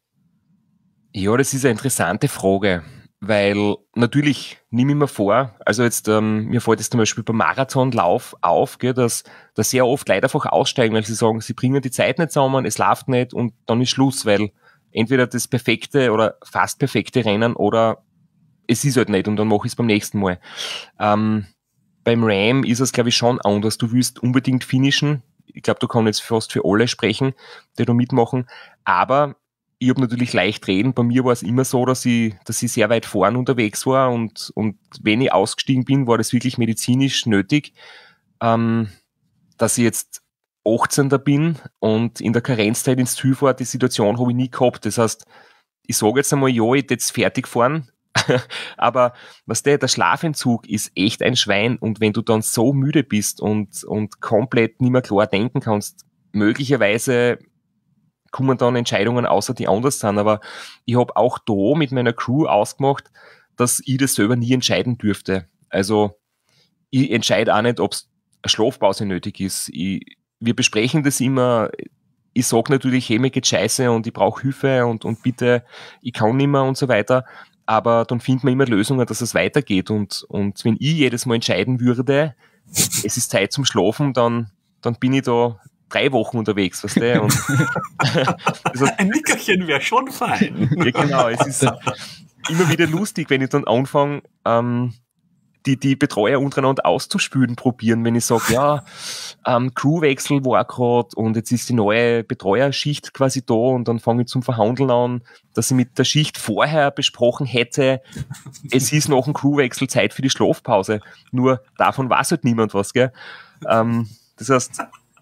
Ja, das ist eine interessante Frage, weil natürlich nehme ich mir vor, also jetzt, ähm, mir fällt jetzt zum Beispiel beim Marathonlauf auf, gell, dass, dass sehr oft Leute einfach aussteigen, weil sie sagen, sie bringen die Zeit nicht zusammen, es läuft nicht und dann ist Schluss, weil entweder das perfekte oder fast perfekte Rennen oder es ist halt nicht und dann mache ich es beim nächsten Mal. Ähm, beim Ram ist es, glaube ich, schon anders. Du willst unbedingt finishen. Ich glaube, du kannst jetzt fast für alle sprechen, die da mitmachen. Aber ich habe natürlich leicht reden. Bei mir war es immer so, dass ich, dass ich sehr weit vorn unterwegs war und, und wenn ich ausgestiegen bin, war das wirklich medizinisch nötig, ähm, dass ich jetzt achtzehnter bin und in der Karenzzeit ins Ziel fahre. Die Situation habe ich nie gehabt. Das heißt, ich sage jetzt einmal, ja, ich jetzt fertig fahren, aber was der, der Schlafentzug ist echt ein Schwein und wenn du dann so müde bist und, und komplett nicht mehr klar denken kannst, möglicherweise kommen dann Entscheidungen außer die anders sind, aber ich habe auch da mit meiner Crew ausgemacht, dass ich das selber nie entscheiden dürfte. Also ich entscheide auch nicht, ob es eine Schlafpause nötig ist. Ich, wir besprechen das immer. Ich sage natürlich, hey, mir geht scheiße und ich brauche Hilfe und, und bitte, ich kann nicht mehr und so weiter. Aber dann findet man immer Lösungen, dass es weitergeht. Und, und wenn ich jedes Mal entscheiden würde, es ist Zeit zum Schlafen, dann, dann bin ich da drei Wochen unterwegs, weißt du? Und also, ein Nickerchen wäre schon fein. Ja, genau. Es ist immer wieder lustig, wenn ich dann anfange, ähm, die, die Betreuer untereinander auszuspülen probieren, wenn ich sage, ja, ähm, Crewwechsel war gerade und jetzt ist die neue Betreuerschicht quasi da und dann fange ich zum Verhandeln an, dass ich mit der Schicht vorher besprochen hätte, es ist nach dem Crewwechsel Zeit für die Schlafpause. Nur davon weiß halt niemand was, gell? Ähm, das heißt,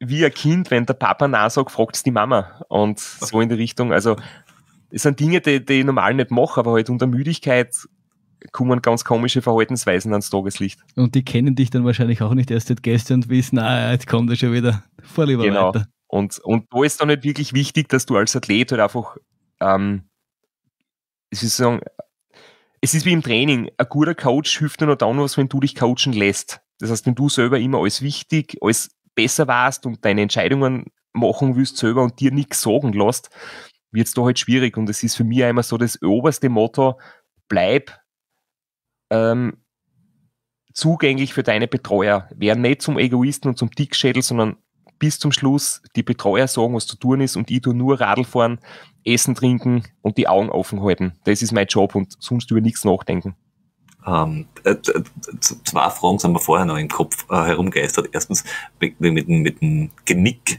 wie ein Kind, wenn der Papa Nein sagt, fragt es die Mama. Und so in die Richtung. Also, es sind Dinge, die, die ich normal nicht mache, aber halt unter Müdigkeit kommen ganz komische Verhaltensweisen ans Tageslicht. Und die kennen dich dann wahrscheinlich auch nicht erst seit gestern und wissen, ah, jetzt kommt er schon wieder. Fahr lieber genau. weiter. Und, und da ist dann nicht wirklich wichtig, dass du als Athlet halt einfach, ähm, es ist sagen, es ist wie im Training. Ein guter Coach hilft dir nur dann was, wenn du dich coachen lässt. Das heißt, wenn du selber immer alles wichtig, alles besser warst und deine Entscheidungen machen willst selber und dir nichts sagen lässt, wird es da halt schwierig. Und es ist für mich einmal so das oberste Motto, bleib ähm, zugänglich für deine Betreuer. Wär nicht zum Egoisten und zum Dickschädel, sondern bis zum Schluss die Betreuer sagen, was zu tun ist und ich tue nur Radl fahren, essen, trinken und die Augen offen halten. Das ist mein Job und sonst über nichts nachdenken. Ähm, äh, zwei Fragen sind mir vorher noch im Kopf äh, herumgeistert. Erstens mit, mit, mit dem Genick.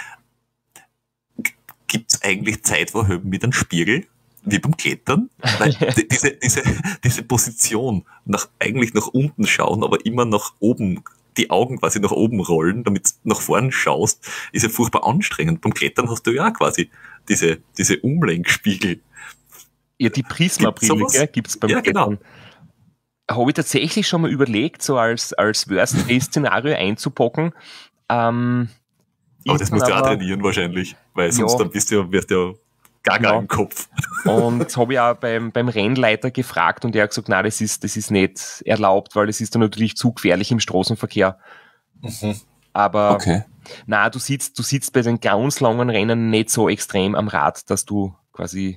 Gibt es eigentlich Zeitvorhöben mit einem Spiegel, wie beim Klettern? Weil die, diese, diese, diese Position, nach, eigentlich nach unten schauen, aber immer nach oben, die Augen quasi nach oben rollen, damit du nach vorne schaust, ist ja furchtbar anstrengend. Beim Klettern hast du ja auch quasi diese, diese Umlenkspiegel. Ja, die Prisma-Brille gibt es beim ja, Klettern. Genau. Habe ich tatsächlich schon mal überlegt, so als, als Worst-Case-Szenario einzupacken. Ähm, aber das musst du auch trainieren wahrscheinlich, weil sonst ja, dann bist du, wirst du ja gar genau. gar im Kopf. Und das habe ich auch beim, beim Rennleiter gefragt und er hat gesagt, nein, das ist, das ist nicht erlaubt, weil das ist dann natürlich zu gefährlich im Straßenverkehr. Mhm. Aber okay. nein, du sitzt, du sitzt bei den ganz langen Rennen nicht so extrem am Rad, dass du quasi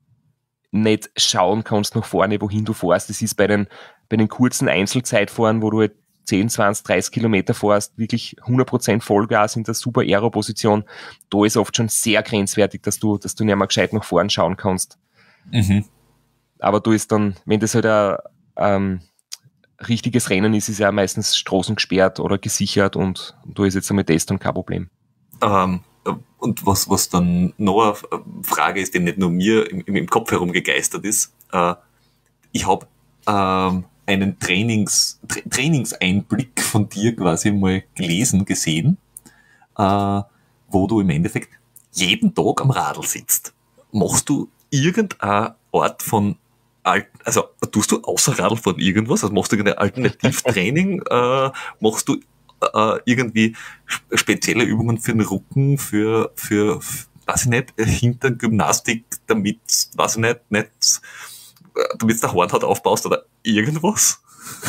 nicht schauen kannst nach vorne, wohin du fährst. Das ist bei den, bei den kurzen Einzelzeitfahren, wo du halt zehn, zwanzig, dreißig Kilometer fährst, wirklich hundert Prozent Vollgas in der super Aero-Position. Da ist oft schon sehr grenzwertig, dass du, dass du nicht mehr gescheit nach vorne schauen kannst. Mhm. Aber du ist dann, wenn das halt ein ähm, richtiges Rennen ist, ist ja meistens Straßen gesperrt oder gesichert und da ist jetzt einmal das dann kein Problem. Ähm, und was, was dann noch eine Frage ist, die nicht nur mir im, im Kopf herumgegeistert ist, äh, ich habe ähm, einen Trainings, Tra- Trainingseinblick von dir quasi mal gelesen, gesehen, äh, wo du im Endeffekt jeden Tag am Radl sitzt. Machst du irgendeine Art von, Alt- also tust du außer Radl von irgendwas? Also machst du irgendein Alternativtraining? äh, machst du äh, irgendwie spezielle Übungen für den Rücken, für, für, weiß ich nicht, Hintergymnastik, damit, weiß ich nicht, nicht damit du der Hornhaut aufbaust oder irgendwas?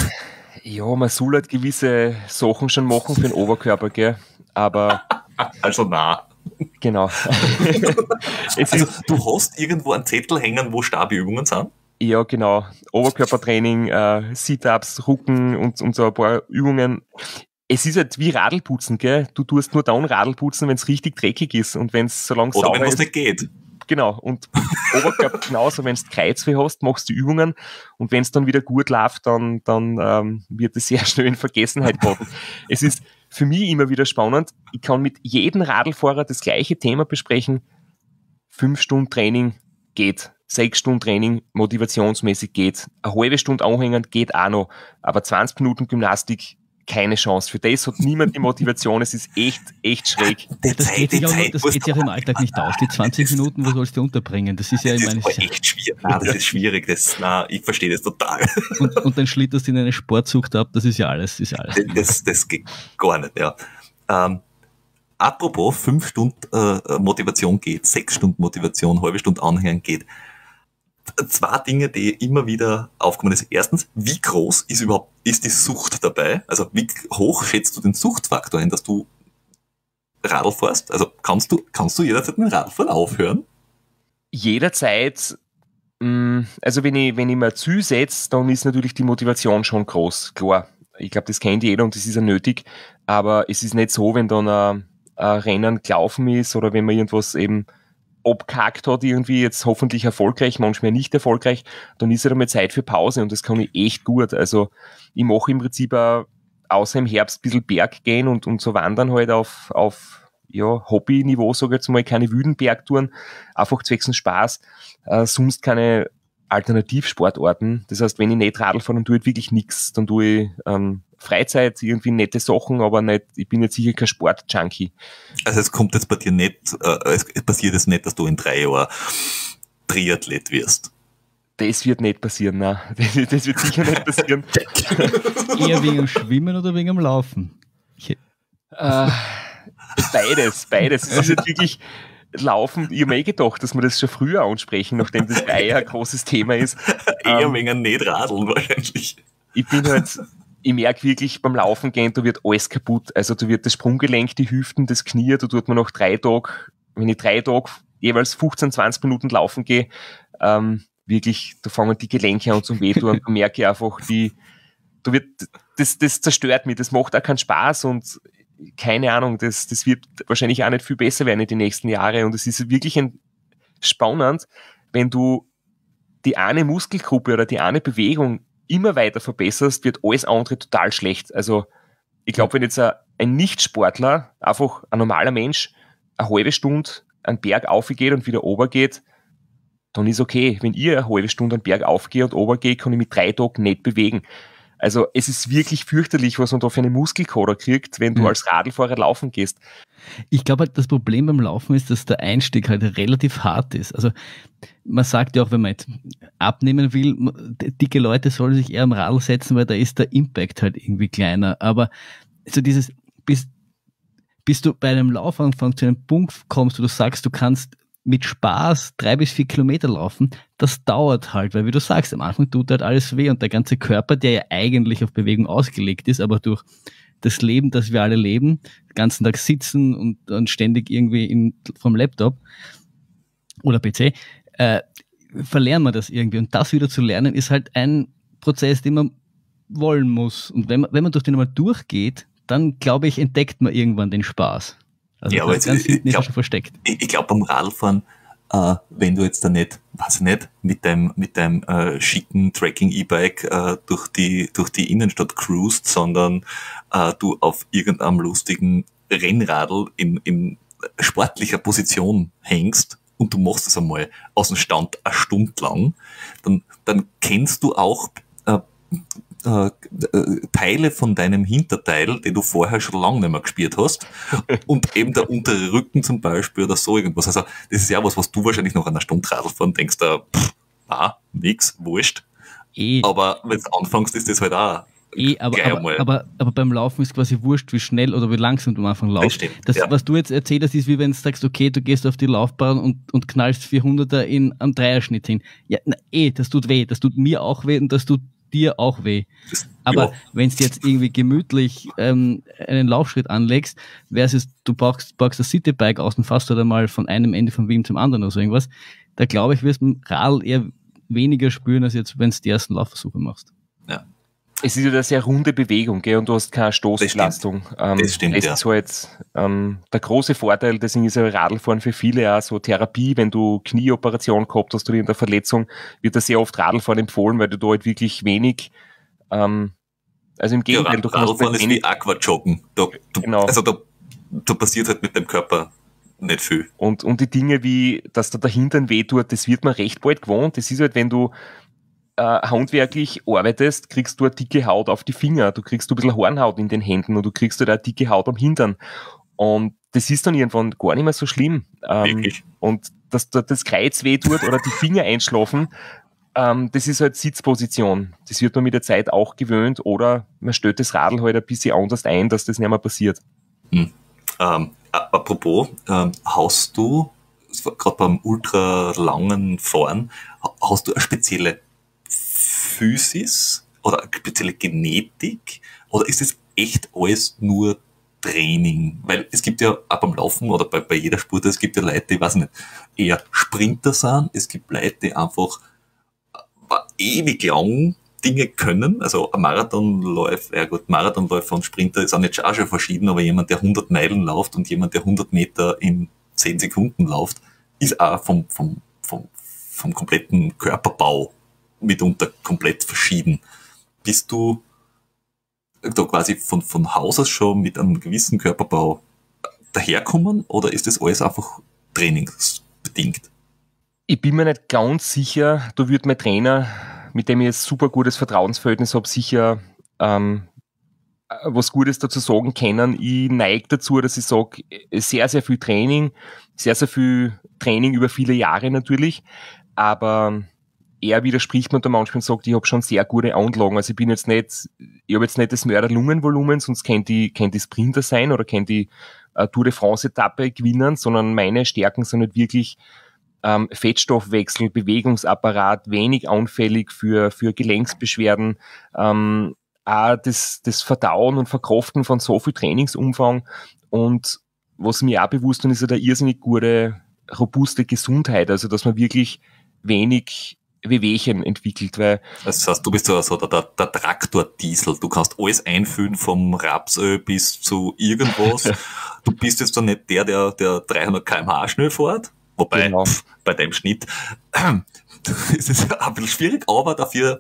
Ja, man soll halt gewisse Sachen schon machen für den Oberkörper, gell? Aber. Also na. Genau. Es also ist, du hast irgendwo einen Zettel hängen, wo Stabübungen sind? Ja, genau. Oberkörpertraining, äh, Sit-Ups, Rücken und, und so ein paar Übungen. Es ist halt wie Radlputzen, gell? Du tust nur dann Radlputzen, wenn es richtig dreckig ist und wenn es so lang sauber ist. Oder wenn es nicht geht. Genau, und Oberkörper genauso, wenn du Kreuzweh hast, machst du Übungen und wenn es dann wieder gut läuft, dann, dann ähm, wird es sehr schnell in Vergessenheit geraten. Es ist für mich immer wieder spannend, ich kann mit jedem Radlfahrer das gleiche Thema besprechen, fünf Stunden Training geht, sechs Stunden Training motivationsmäßig geht, eine halbe Stunde anhängen geht auch noch, aber zwanzig Minuten Gymnastik keine Chance. Für das hat niemand die Motivation. Es ist echt, echt schräg. Ja, das geht sich auch, das geht sich auch im Alltag nicht aus. Die zwanzig Minuten, wo sollst du unterbringen? Das ist ja, das ich meine, ist echt schwierig. Nein, das ist schwierig. Das, nein, ich verstehe das total. Und, und dann schlitterst du in eine Sportsucht ab. Das ist ja alles. Das, ist ja alles. das, das geht gar nicht, ja. Ähm, apropos, fünf Stunden äh, Motivation geht, sechs Stunden Motivation, halbe Stunde Anhängen geht. Zwei Dinge, die immer wieder aufkommen ist. Erstens, wie groß ist überhaupt, ist die Sucht dabei? Also wie hoch schätzt du den Suchtfaktor ein, dass du Radl fährst? Also kannst du, kannst du jederzeit mit dem Radfahren aufhören? Jederzeit, mh, also wenn ich, wenn ich mir Ziel setze, dann ist natürlich die Motivation schon groß, klar. Ich glaube, das kennt jeder und das ist ja nötig, aber es ist nicht so, wenn dann ein, ein Rennen gelaufen ist oder wenn man irgendwas eben abgehakt hat, irgendwie jetzt hoffentlich erfolgreich, manchmal nicht erfolgreich, dann ist ja einmal Zeit für Pause und das kann ich echt gut. Also ich mache im Prinzip auch, außer im Herbst ein bisschen Berg gehen und, und so wandern halt auf, auf ja, Hobby-Niveau, sage ich jetzt mal, keine wilden Bergtouren, einfach zwecks Spaß, äh, sonst keine Alternativsportarten. Das heißt, wenn ich nicht Radl fahre, dann tue ich wirklich nichts. Dann tue ich ähm, Freizeit, irgendwie nette Sachen, aber nicht, ich bin jetzt sicher kein Sport-Junkie. Also es kommt jetzt bei dir nicht, äh, es passiert jetzt nicht, dass du in drei Jahren Triathlet wirst. Das wird nicht passieren, nein. Das, das wird sicher nicht passieren. Eher wegen dem Schwimmen oder wegen dem Laufen? Ich, äh, beides, beides. Es ist jetzt wirklich Laufen. Ich habe mir eh gedacht, dass wir das schon früher ansprechen, nachdem das Eier ein großes Thema ist. Eher ähm, wegen nicht Radeln wahrscheinlich. Ich bin halt, ich merke wirklich beim Laufen gehen, da wird alles kaputt. Also da wird das Sprunggelenk, die Hüften, das Knie, da tut man nach drei Tagen, wenn ich drei Tage jeweils fünfzehn, zwanzig Minuten laufen gehe, ähm, wirklich, da fangen die Gelenke an zum Wehtun und da merke ich einfach, die, da wird, das, das zerstört mich, das macht auch keinen Spaß und keine Ahnung, das, das wird wahrscheinlich auch nicht viel besser werden in den nächsten Jahren und es ist wirklich ein, spannend, wenn du die eine Muskelgruppe oder die eine Bewegung immer weiter verbesserst, wird alles andere total schlecht. Also ich glaube, wenn jetzt ein, ein Nicht-Sportler, einfach ein normaler Mensch, eine halbe Stunde einen Berg aufgeht und wieder runter geht, dann ist okay. Wenn ich eine halbe Stunde einen Berg aufgehe und runter gehe, kann ich mich drei Tage nicht bewegen. Also es ist wirklich fürchterlich, was man da für eine Muskelkater kriegt, wenn du mhm. als Radlfahrer laufen gehst. Ich glaube halt, das Problem beim Laufen ist, dass der Einstieg halt relativ hart ist. Also man sagt ja auch, wenn man jetzt abnehmen will, dicke Leute sollen sich eher am Radl setzen, weil da ist der Impact halt irgendwie kleiner. Aber so dieses, bis, bis du bei einem Laufanfang zu einem Punkt kommst, wo du sagst, du kannst mit Spaß drei bis vier Kilometer laufen, das dauert halt, weil wie du sagst, am Anfang tut halt alles weh und der ganze Körper, der ja eigentlich auf Bewegung ausgelegt ist, aber durch das Leben, das wir alle leben, den ganzen Tag sitzen und dann ständig irgendwie in, vom Laptop oder P C, äh, verlernen wir das irgendwie. Und das wieder zu lernen, ist halt ein Prozess, den man wollen muss. Und wenn man, wenn man durch den einmal durchgeht, dann, glaube ich, entdeckt man irgendwann den Spaß. Also ja, aber ganz jetzt, hinten ich ist er glaube, schon versteckt. ich, ich glaub, beim Radfahren, äh, wenn du jetzt da nicht, weiß ich nicht, mit deinem, mit deinem äh, schicken Tracking-E-Bike äh, durch die, durch die Innenstadt cruist, sondern äh, du auf irgendeinem lustigen Rennradl in, in sportlicher Position hängst und du machst das einmal aus dem Stand eine Stunde lang, dann, dann kennst du auch äh, äh, Teile von deinem Hinterteil, den du vorher schon lange nicht mehr gespielt hast, und eben der untere Rücken zum Beispiel oder so irgendwas. Also das ist ja was, was du wahrscheinlich nach einer Stunde Radlfahren denkst, da, pff, ah, nix, wurscht. Eh. Aber wenn du anfängst, ist das halt auch Eh, aber, gleich aber, einmal. aber, aber beim Laufen ist quasi wurscht, wie schnell oder wie langsam du am Anfang laufst. Das stimmt, Das, ja. was du jetzt erzählt hast, ist wie wenn du sagst, okay, du gehst auf die Laufbahn und, und knallst vierhunderter in am Dreierschnitt hin. Ja, na, eh, das tut weh. Das tut mir auch weh und das tut dir auch weh. Das, Aber ja. wenn du jetzt irgendwie gemütlich ähm, einen Laufschritt anlegst, versus du packst, packst das Citybike aus und fährst halt einmal von einem Ende von Wien zum anderen oder so irgendwas, da glaube ich, wirst du mit dem Radl eher weniger spüren, als jetzt, wenn du die ersten Laufversuche machst. Ja. Es ist ja eine sehr runde Bewegung, gell, und du hast keine Stoßbelastung. Das stimmt, ähm, das stimmt das ja. ist halt ähm, der große Vorteil, deswegen ist ja Radlfahren für viele auch so Therapie. Wenn du Knieoperation gehabt hast oder in der Verletzung, wird da sehr oft Radlfahren empfohlen, weil du da halt wirklich wenig, ähm, also im Gegenteil, ja, du kannst Radlfahren ist wenig, wie Aquajoggen. Da, du, genau. Also da, da passiert halt mit dem Körper nicht viel. Und, und die Dinge wie, dass da der Hintern weh tut, das wird man recht bald gewohnt. Das ist halt, wenn du äh, handwerklich arbeitest, kriegst du eine dicke Haut auf die Finger, du kriegst du ein bisschen Hornhaut in den Händen und du kriegst halt eine dicke Haut am Hintern. Und das ist dann irgendwann gar nicht mehr so schlimm. Ähm, Wirklich? und dass da das Kreuz weh tut oder die Finger einschlafen, ähm, das ist halt Sitzposition. Das wird man mit der Zeit auch gewöhnt oder man stellt das Radl halt ein bisschen anders ein, dass das nicht mehr passiert. Hm. Ähm, apropos, ähm, hast du, gerade beim ultralangen Fahren, hast du eine spezielle Physis oder eine spezielle Genetik oder ist es echt alles nur Training? Weil es gibt ja auch beim Laufen oder bei, bei jeder Sport, es gibt ja Leute, die, weiß nicht, eher Sprinter sind, es gibt Leute, die einfach ewig lang Dinge können, also ein Marathonläufer, ja gut, Marathonläufer und Sprinter ist auch nicht auch schon verschieden, aber jemand, der hundert Meilen läuft und jemand, der hundert Meter in zehn Sekunden läuft, ist auch vom, vom, vom, vom kompletten Körperbau mitunter komplett verschieden. Bist du da quasi von, von Haus aus schon mit einem gewissen Körperbau daherkommen oder ist das alles einfach trainingsbedingt? Ich bin mir nicht ganz sicher, da wird mein Trainer, mit dem ich ein super gutes Vertrauensverhältnis habe, sicher ähm, was Gutes dazu sagen können. Ich neige dazu, dass ich sage, sehr, sehr viel Training, sehr, sehr viel Training über viele Jahre natürlich, aber er widerspricht mir da manchmal und sagt, ich habe schon sehr gute Anlagen. Also ich bin jetzt nicht, ich habe jetzt nicht das Mörder-Lungenvolumen, sonst könnte ich, könnte ich Sprinter sein oder könnte ich eine Tour de France-Etappe gewinnen, sondern meine Stärken sind nicht wirklich ähm, Fettstoffwechsel, Bewegungsapparat, wenig anfällig für, für Gelenksbeschwerden, ähm, auch das, das Verdauen und Verkraften von so viel Trainingsumfang. Und was mir auch bewusst ist, ist eine irrsinnig gute, robuste Gesundheit, also dass man wirklich wenig Wehwehchen entwickelt, weil... Das heißt, du bist so, so der, der, der Traktor-Diesel, du kannst alles einfüllen, vom Rapsöl bis zu irgendwas. Du bist jetzt doch nicht der, der, der dreihundert Kilometer pro Stunde schnell fährt, wobei, Genau. pff, bei deinem Schnitt ist es ein bisschen schwierig, aber dafür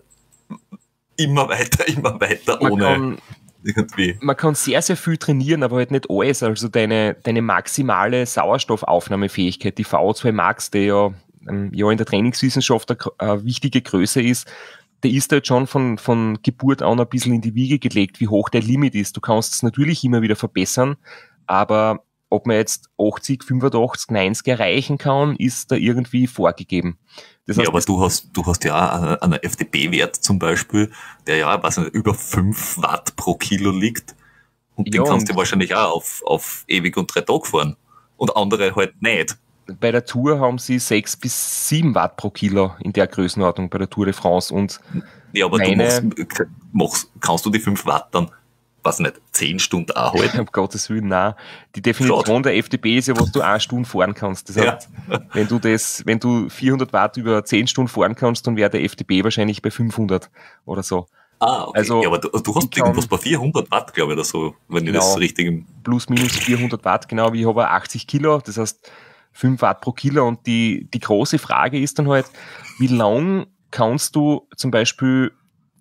immer weiter, immer weiter, Man ohne kann, irgendwie... man kann sehr, sehr viel trainieren, aber halt nicht alles. Also deine, deine maximale Sauerstoffaufnahmefähigkeit, die V O zwei Max, die ja, ähm, ja in der Trainingswissenschaft eine, eine wichtige Größe ist, der ist halt schon von, von Geburt an ein bisschen in die Wiege gelegt, wie hoch der Limit ist. Du kannst es natürlich immer wieder verbessern, aber ob man jetzt achtzig, fünfundachtzig, neunzig erreichen kann, ist da irgendwie vorgegeben. Das heißt, Ja, aber du hast, du hast ja auch einen F D P-Wert zum Beispiel, der ja, weiß nicht, über fünf Watt pro Kilo liegt. Und Ja, den kannst und- du wahrscheinlich auch auf, auf ewig und drei Tage fahren. Und andere halt nicht. bei der Tour haben sie sechs bis sieben Watt pro Kilo in der Größenordnung bei der Tour de France und Ja, aber Meine- du machst, machst, kannst du die fünf Watt dann, weiß nicht, zehn Stunden auch halten? um Gottes Willen, nein. Die Definition Schade. der F D P ist ja, was du eine Stunde fahren kannst. Das Ja. heißt, wenn du das, wenn du vierhundert Watt über zehn Stunden fahren kannst, dann wäre der F D P wahrscheinlich bei fünfhundert oder so. Ah, okay. Also, ja, aber du, du hast ich kann- irgendwas bei vierhundert Watt, glaube ich, oder so, wenn ich Genau. das richtig im... Plus minus vierhundert Watt, genau, wie ich habe achtzig Kilo, das heißt fünf Watt pro Kilo. Und die, die große Frage ist dann halt, wie lang kannst du zum Beispiel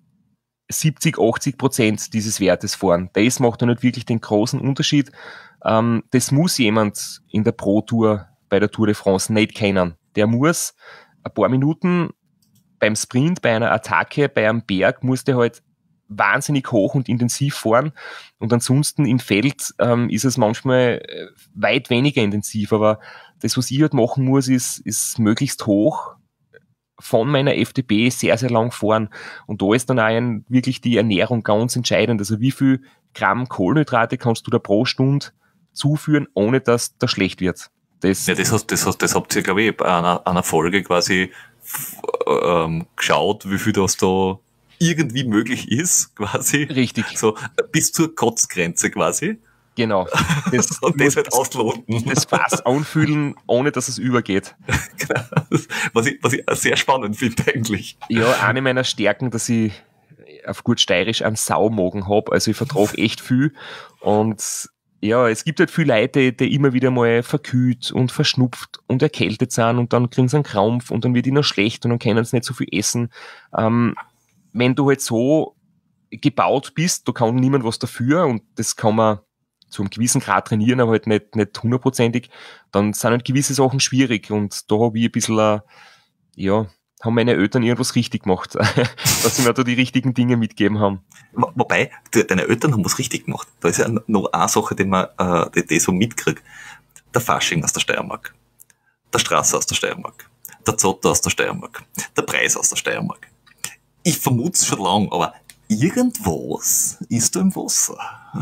siebzig, achtzig Prozent dieses Wertes fahren? Das macht dann nicht wirklich den großen Unterschied. Ähm, das muss jemand in der Pro-Tour bei der Tour de France nicht kennen. Der muss ein paar Minuten beim Sprint, bei einer Attacke, bei einem Berg, muss der halt wahnsinnig hoch und intensiv fahren. Und ansonsten im Feld ähm, ist es manchmal äh, weit weniger intensiv. Aber das, was ich halt machen muss, ist, ist möglichst hoch von meiner F D P sehr, sehr lang fahren. Und da ist dann auch ein, wirklich die Ernährung ganz entscheidend. Also wie viel Gramm Kohlenhydrate kannst du da pro Stunde zuführen, ohne dass das schlecht wird. Das, Ja, das hast, das hast, das habt ihr, glaube ich, bei einer, einer Folge quasi f- ähm, geschaut, wie viel das da irgendwie möglich ist, quasi. richtig, So, bis zur Kotzgrenze quasi. genau. Das, Und muss das halt ausloten. das Fass anfühlen, ohne dass es übergeht. Genau. Was ich, was ich sehr spannend finde eigentlich. Ja, eine meiner Stärken, dass ich auf gut steirisch einen Saumagen habe. Also ich vertrage echt viel. Und ja, es gibt halt viele Leute, die immer wieder mal verkühlt und verschnupft und erkältet sind und dann kriegen sie einen Krampf und dann wird ihnen schlecht und dann können sie nicht so viel essen. Ähm, wenn du halt so gebaut bist, da kann niemand was dafür und das kann man zu einem gewissen Grad trainieren, aber halt nicht, nicht hundertprozentig, dann sind halt gewisse Sachen schwierig und da habe ich ein bisschen, äh, ja, haben meine Eltern irgendwas richtig gemacht, dass sie mir da die richtigen Dinge mitgegeben haben. Wo- Wobei, de- deine Eltern haben was richtig gemacht. Da ist ja noch eine Sache, die man, äh, die, die ich so mitkriegt. Der Fasching aus der Steiermark. Der Straße aus der Steiermark. Der Zotter aus der Steiermark. Der Preis aus der Steiermark. Ich vermute es schon lang, aber irgendwas ist da im Wasser.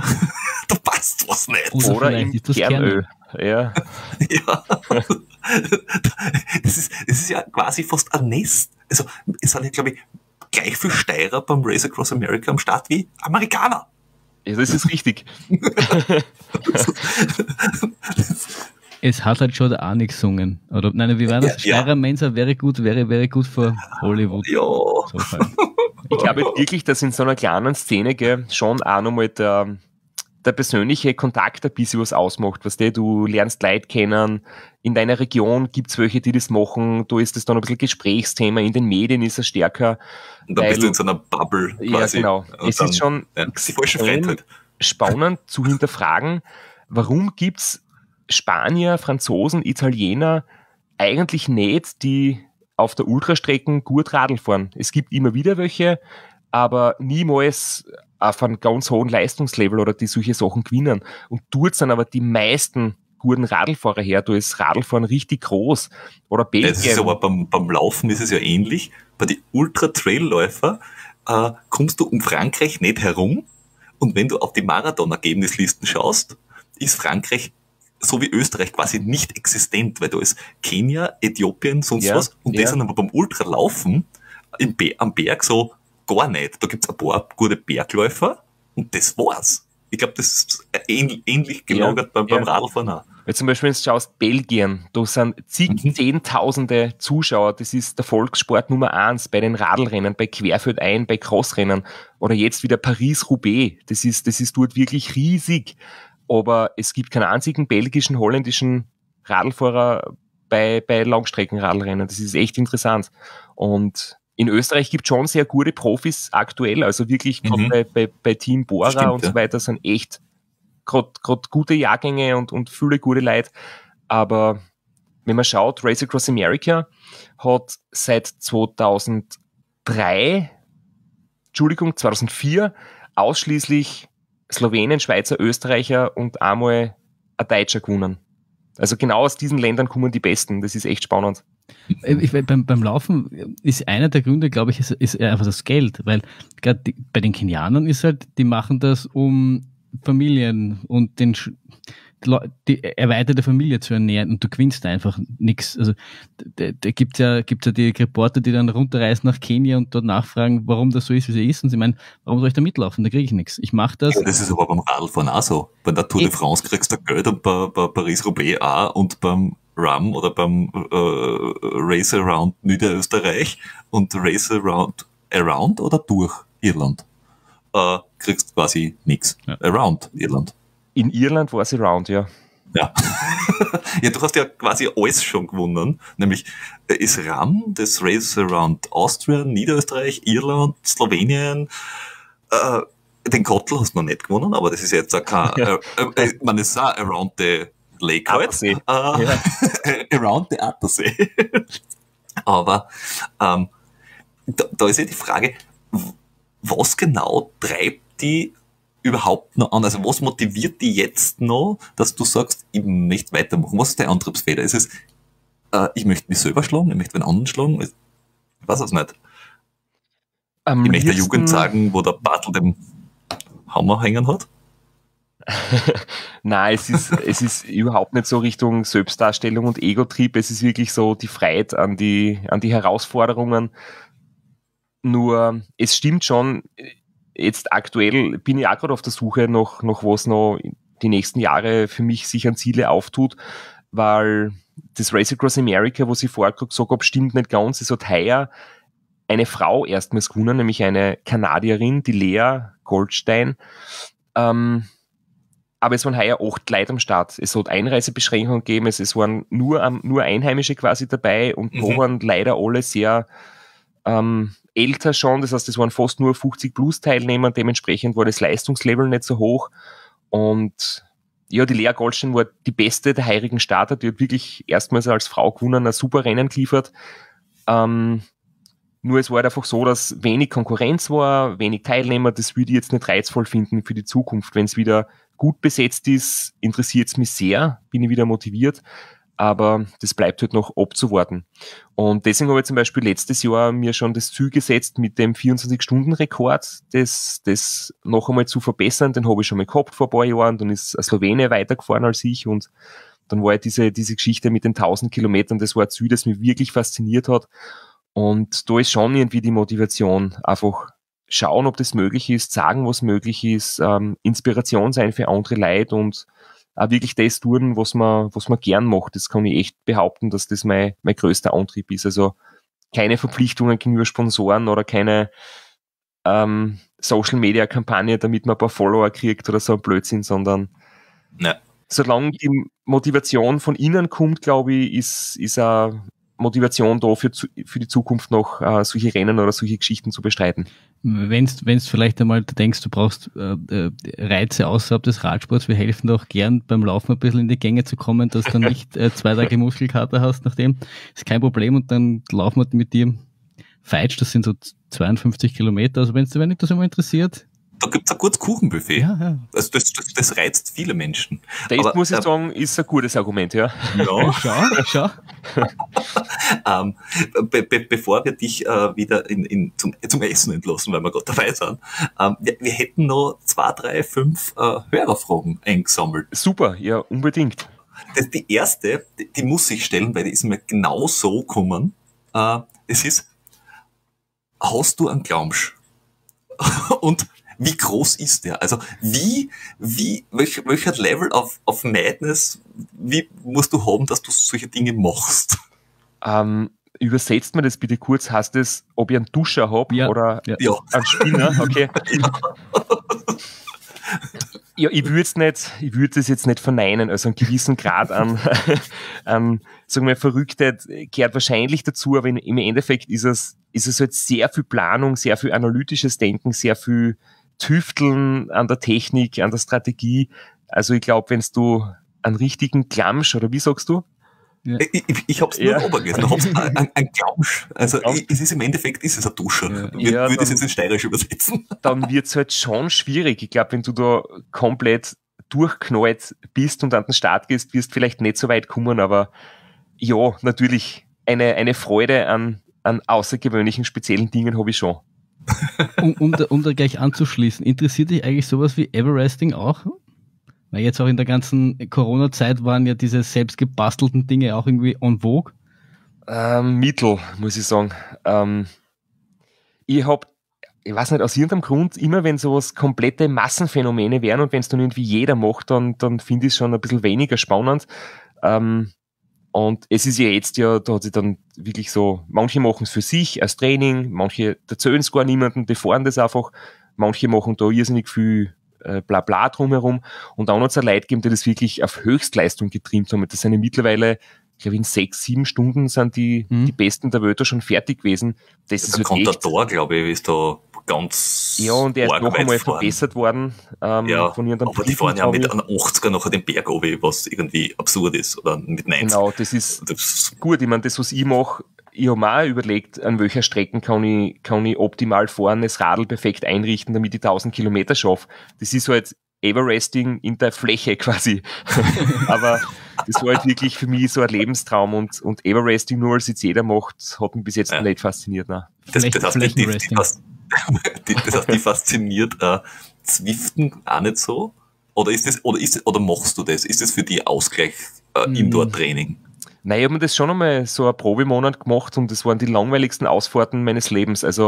Da passt was nicht. Oder Oder vielleicht im ist das Kernöl. Ja, Ja. Das ist, das ist ja quasi fast ein Nest. Also, es sind ja, glaube ich, gleich viel Steirer beim Race Across America am Start wie Amerikaner. ja, das ist richtig. Es hat halt schon der Arne gesungen. Oder, nein, wie war das? Ja, ja. Steirer Mensa wäre gut, wäre, wäre gut für Hollywood. Ja. So, Ich glaube wirklich, dass in so einer kleinen Szene gell, schon auch nochmal der, der persönliche Kontakt ein bisschen was ausmacht. Weißt du, du lernst Leute kennen, in deiner Region gibt's welche, die das machen, da ist das dann ein bisschen Gesprächsthema, in den Medien ist es stärker. Und dann Weil- bist du in so einer Bubble Ja, quasi. genau. Und Es dann, ist schon ja, die falsche extrem Freundheit. spannend zu hinterfragen, warum gibt's Spanier, Franzosen, Italiener, eigentlich nicht, die auf der Ultrastrecken gut Radl fahren. Es gibt immer wieder welche, aber niemals auf einem ganz hohen Leistungslevel oder die solche Sachen gewinnen. Und dort sind aber die meisten guten Radlfahrer her. Da ist Radlfahren richtig groß. Oder Belgien. Es ist aber beim, beim Laufen ist es ja ähnlich. Bei den Ultra-Trail-Läufer äh, kommst du um Frankreich nicht herum. Und wenn du auf die Marathon-Ergebnislisten schaust, ist Frankreich so wie Österreich quasi nicht existent, weil da ist Kenia, Äthiopien, sonst ja, was. Und ja. die sind aber beim Ultralaufen im Be- am Berg so gar nicht. Da gibt's ein paar gute Bergläufer und das war's. Ich glaube, das ist ähn- ähnlich gelagert ja, beim, beim ja. Radlfahren auch. Weil zum Beispiel, wenn du schaust, Belgien, da sind zig, Mhm. zehntausende Zuschauer, das ist der Volkssport Nummer eins bei den Radlrennen, bei Querfeldein, bei Crossrennen oder jetzt wieder Paris-Roubaix, das ist, das ist dort wirklich riesig, aber es gibt keinen einzigen belgischen, holländischen Radlfahrer bei, bei Langstreckenradlrennen, das ist echt interessant. Und in Österreich gibt es schon sehr gute Profis aktuell, also wirklich gerade Mhm. bei, bei, bei Team Bora Stimmt, und ja. so weiter sind echt gerade gute Jahrgänge und, und viele gute Leute. Aber wenn man schaut, Race Across America hat seit zweitausenddrei, Entschuldigung, zweitausendvier ausschließlich Slowenen, Schweizer, Österreicher und einmal ein Deutscher gewonnen. Also genau aus diesen Ländern kommen die Besten. Das ist echt spannend. Ich, beim, beim Laufen ist einer der Gründe, glaube ich, ist, ist einfach das Geld, weil gerade bei den Kenianern ist halt, die machen das, um Familien und den Sch- die, Leu- die erweiterte Familie zu ernähren und du gewinnst einfach nichts. Also da, da gibt's ja, gibt's ja die Reporter, die dann runterreisen nach Kenia und dort nachfragen, warum das so ist, wie es ist. Und sie meinen, warum soll ich da mitlaufen? Da kriege ich nichts. Ich mache das. Ja, das ist aber beim Radlfahren auch so. Bei der Tour de France kriegst du Geld und bei, bei Paris-Roubaix auch und beim Rum oder beim äh, Race Around Niederösterreich und Race Around Around oder durch Irland äh, kriegst quasi nichts. Ja. Around Irland. In Irland war sie round, ja. Ja. Ja, du hast ja quasi alles schon gewonnen. Nämlich äh, ist RAM, das Race Around Austria, Niederösterreich, Irland, Slowenien. Äh, den Kottel hast du noch nicht gewonnen, aber das ist jetzt auch kein, Ja. äh, äh, man ist auch around the Lake halt. Attersee. Äh, Ja. around the Attersee. Aber ähm, da, da ist ja die Frage, w- was genau treibt die überhaupt noch an? Also was motiviert die jetzt noch, dass du sagst, ich möchte weitermachen? Was ist der Antriebsfeder? Ist es, äh, ich möchte mich selber schlagen, ich möchte einen anderen schlagen? Ich weiß es nicht. Am Ich möchte der liebsten- Jugend sagen, wo der Bartel den Hammer hängen hat. Nein, es ist, es ist überhaupt nicht so Richtung Selbstdarstellung und Ego-Trieb. Es ist wirklich so die Freiheit an die, an die Herausforderungen. Nur, es stimmt schon, jetzt aktuell bin ich auch gerade auf der Suche nach, nach was noch die nächsten Jahre für mich sich an Ziele auftut, weil das Race Across America, was ich vorher gerade gesagt habe, stimmt nicht ganz. Es hat heuer eine Frau erstmals gewonnen, nämlich eine Kanadierin, die Lea Goldstein. Ähm, aber es waren heuer acht Leute am Start. Es hat Einreisebeschränkungen gegeben, es, es waren nur, ähm, nur Einheimische quasi dabei und Mhm. da waren leider alle sehr ähm, älter schon. Das heißt, es waren fast nur fünfzig plus Teilnehmer, dementsprechend war das Leistungslevel nicht so hoch. Und ja, die Lea Goldstein war die beste der heurigen Starter, die hat wirklich erstmals als Frau gewonnen, ein super Rennen geliefert. Ähm, nur es war halt einfach so, dass wenig Konkurrenz war, wenig Teilnehmer, das würde ich jetzt nicht reizvoll finden für die Zukunft. Wenn es wieder gut besetzt ist, interessiert es mich sehr, bin ich wieder motiviert, aber das bleibt halt noch abzuwarten. Und deswegen habe ich zum Beispiel letztes Jahr mir schon das Ziel gesetzt, mit dem vierundzwanzig-Stunden-Rekord das, das noch einmal zu verbessern. Den habe ich schon mal gehabt vor ein paar Jahren, dann ist ein Slowene weitergefahren als ich und dann war ja diese, diese Geschichte mit den tausend Kilometern, das war ein Ziel, das mich wirklich fasziniert hat. Und da ist schon irgendwie die Motivation, einfach schauen, ob das möglich ist, sagen, was möglich ist, ähm, Inspiration sein für andere Leute und auch wirklich das tun, was man, was man gern macht. Das kann ich echt behaupten, dass das mein, mein größter Antrieb ist. Also keine Verpflichtungen gegenüber Sponsoren oder keine ähm, Social-Media-Kampagne, damit man ein paar Follower kriegt oder so ein Blödsinn, sondern Ja. solange die Motivation von innen kommt, glaube ich, ist, ist eine Motivation da für, für die Zukunft noch äh, solche Rennen oder solche Geschichten zu bestreiten. Wenn du vielleicht einmal denkst, du brauchst äh, Reize außerhalb des Radsports, wir helfen dir auch gern beim Laufen ein bisschen in die Gänge zu kommen, dass du nicht äh, zwei Tage Muskelkater hast, nachdem ist kein Problem und dann laufen wir mit dir Feitsch, das sind so zweiundfünfzig Kilometer, also wenn dich das immer interessiert. Da gibt's ein gutes Kuchenbuffet. Ja, ja. Also das, das, das reizt viele Menschen. Das Aber, muss ich äh, sagen, ist ein gutes Argument, ja. Ja. Schau, schau. ähm, be, be, bevor wir dich äh, wieder in, in, zum, zum Essen entlassen, weil wir gerade dabei sind, ähm, wir, wir hätten noch zwei, drei, fünf äh, Hörerfragen eingesammelt. Super, ja, unbedingt. Das, die erste, die, die muss ich stellen, weil die ist mir genau so gekommen. Äh, es ist, hast du einen Glaumsch? Und wie groß ist der? Also wie, wie, welch, welcher Level of, of Madness, wie musst du haben, dass du solche Dinge machst? Ähm, übersetzt mir das bitte kurz, heißt es, ob ich einen Duscher habe Ja, oder Ja. einen Spinner? Okay. Ja. Ja, ich würde es nicht, ich würde es jetzt nicht verneinen, also einen gewissen Grad an, an sagen wir, Verrücktheit gehört wahrscheinlich dazu, aber in, im Endeffekt ist es, ist es halt sehr viel Planung, sehr viel analytisches Denken, sehr viel Tüfteln an der Technik, an der Strategie. Also ich glaube, wenn du einen richtigen Glamsch, oder wie sagst du? Ja. Ich, ich, ich hab's nur Ja. obergelesen, du hab's ein, ein, ein Glausch. Also Glausch. es ist im Endeffekt ist es ein Duscher. Ja. Wir Ja, würde es dann- jetzt in Steirisch übersetzen. Dann wird's halt schon schwierig. Ich glaube, wenn du da komplett durchknallt bist und an den Start gehst, wirst du vielleicht nicht so weit kommen, aber ja, natürlich eine, eine Freude an, an außergewöhnlichen, speziellen Dingen habe ich schon. Um, um, da, um da gleich anzuschließen, interessiert dich eigentlich sowas wie Everesting auch? Weil jetzt auch in der ganzen Corona-Zeit waren ja diese selbst gebastelten Dinge auch irgendwie en vogue. Ähm, Mittel, muss ich sagen. Ähm, ich hab, ich weiß nicht, aus irgendeinem Grund, immer wenn sowas komplette Massenphänomene wären und wenn es dann irgendwie jeder macht, dann, dann finde ich es schon ein bisschen weniger spannend. Ähm, und es ist ja jetzt ja, da hat sich dann wirklich so, manche machen es für sich als Training, manche erzählen es gar niemandem, die fahren das einfach, manche machen da irrsinnig viel äh, Blabla drumherum und dann hat es Leute gegeben, die das wirklich auf Höchstleistung getrimmt haben. Das sind ja mittlerweile, ich glaube in sechs, sieben Stunden sind die, Mhm. die Besten der Welt da schon fertig gewesen. Das ist Der halt echt, Contador, glaube ich, ist da ganz ja, und er ist arg noch weit einmal vorn. verbessert worden ähm, Ja, von irgendeinem aber die Typen, fahren ja glaub mit ich. einem achtziger nachher den Berg runter, was irgendwie absurd ist. Oder mit neunzig. Genau, das ist Das, gut. Ich meine, das, was ich mache, ich habe mir auch überlegt, an welcher Strecken kann ich, kann ich optimal fahren, das Radl perfekt einrichten, damit ich tausend Kilometer schaffe. Das ist halt Everesting in der Fläche quasi. Aber das war halt wirklich für mich so ein Lebenstraum und, und Everesting nur, als jetzt jeder macht, hat mich bis jetzt Ja. nicht fasziniert. Nein. das, Flächen- das, heißt, die, die, die, Flächenresting. fas- die, das heißt, die fasziniert äh, Zwiften auch nicht so? Oder ist das, oder ist oder machst du das? Ist das für die Ausgleich äh, Mm. Indoor-Training? Nein, ich habe mir das schon einmal so einen Probemonat gemacht und das waren die langweiligsten Ausfahrten meines Lebens. Also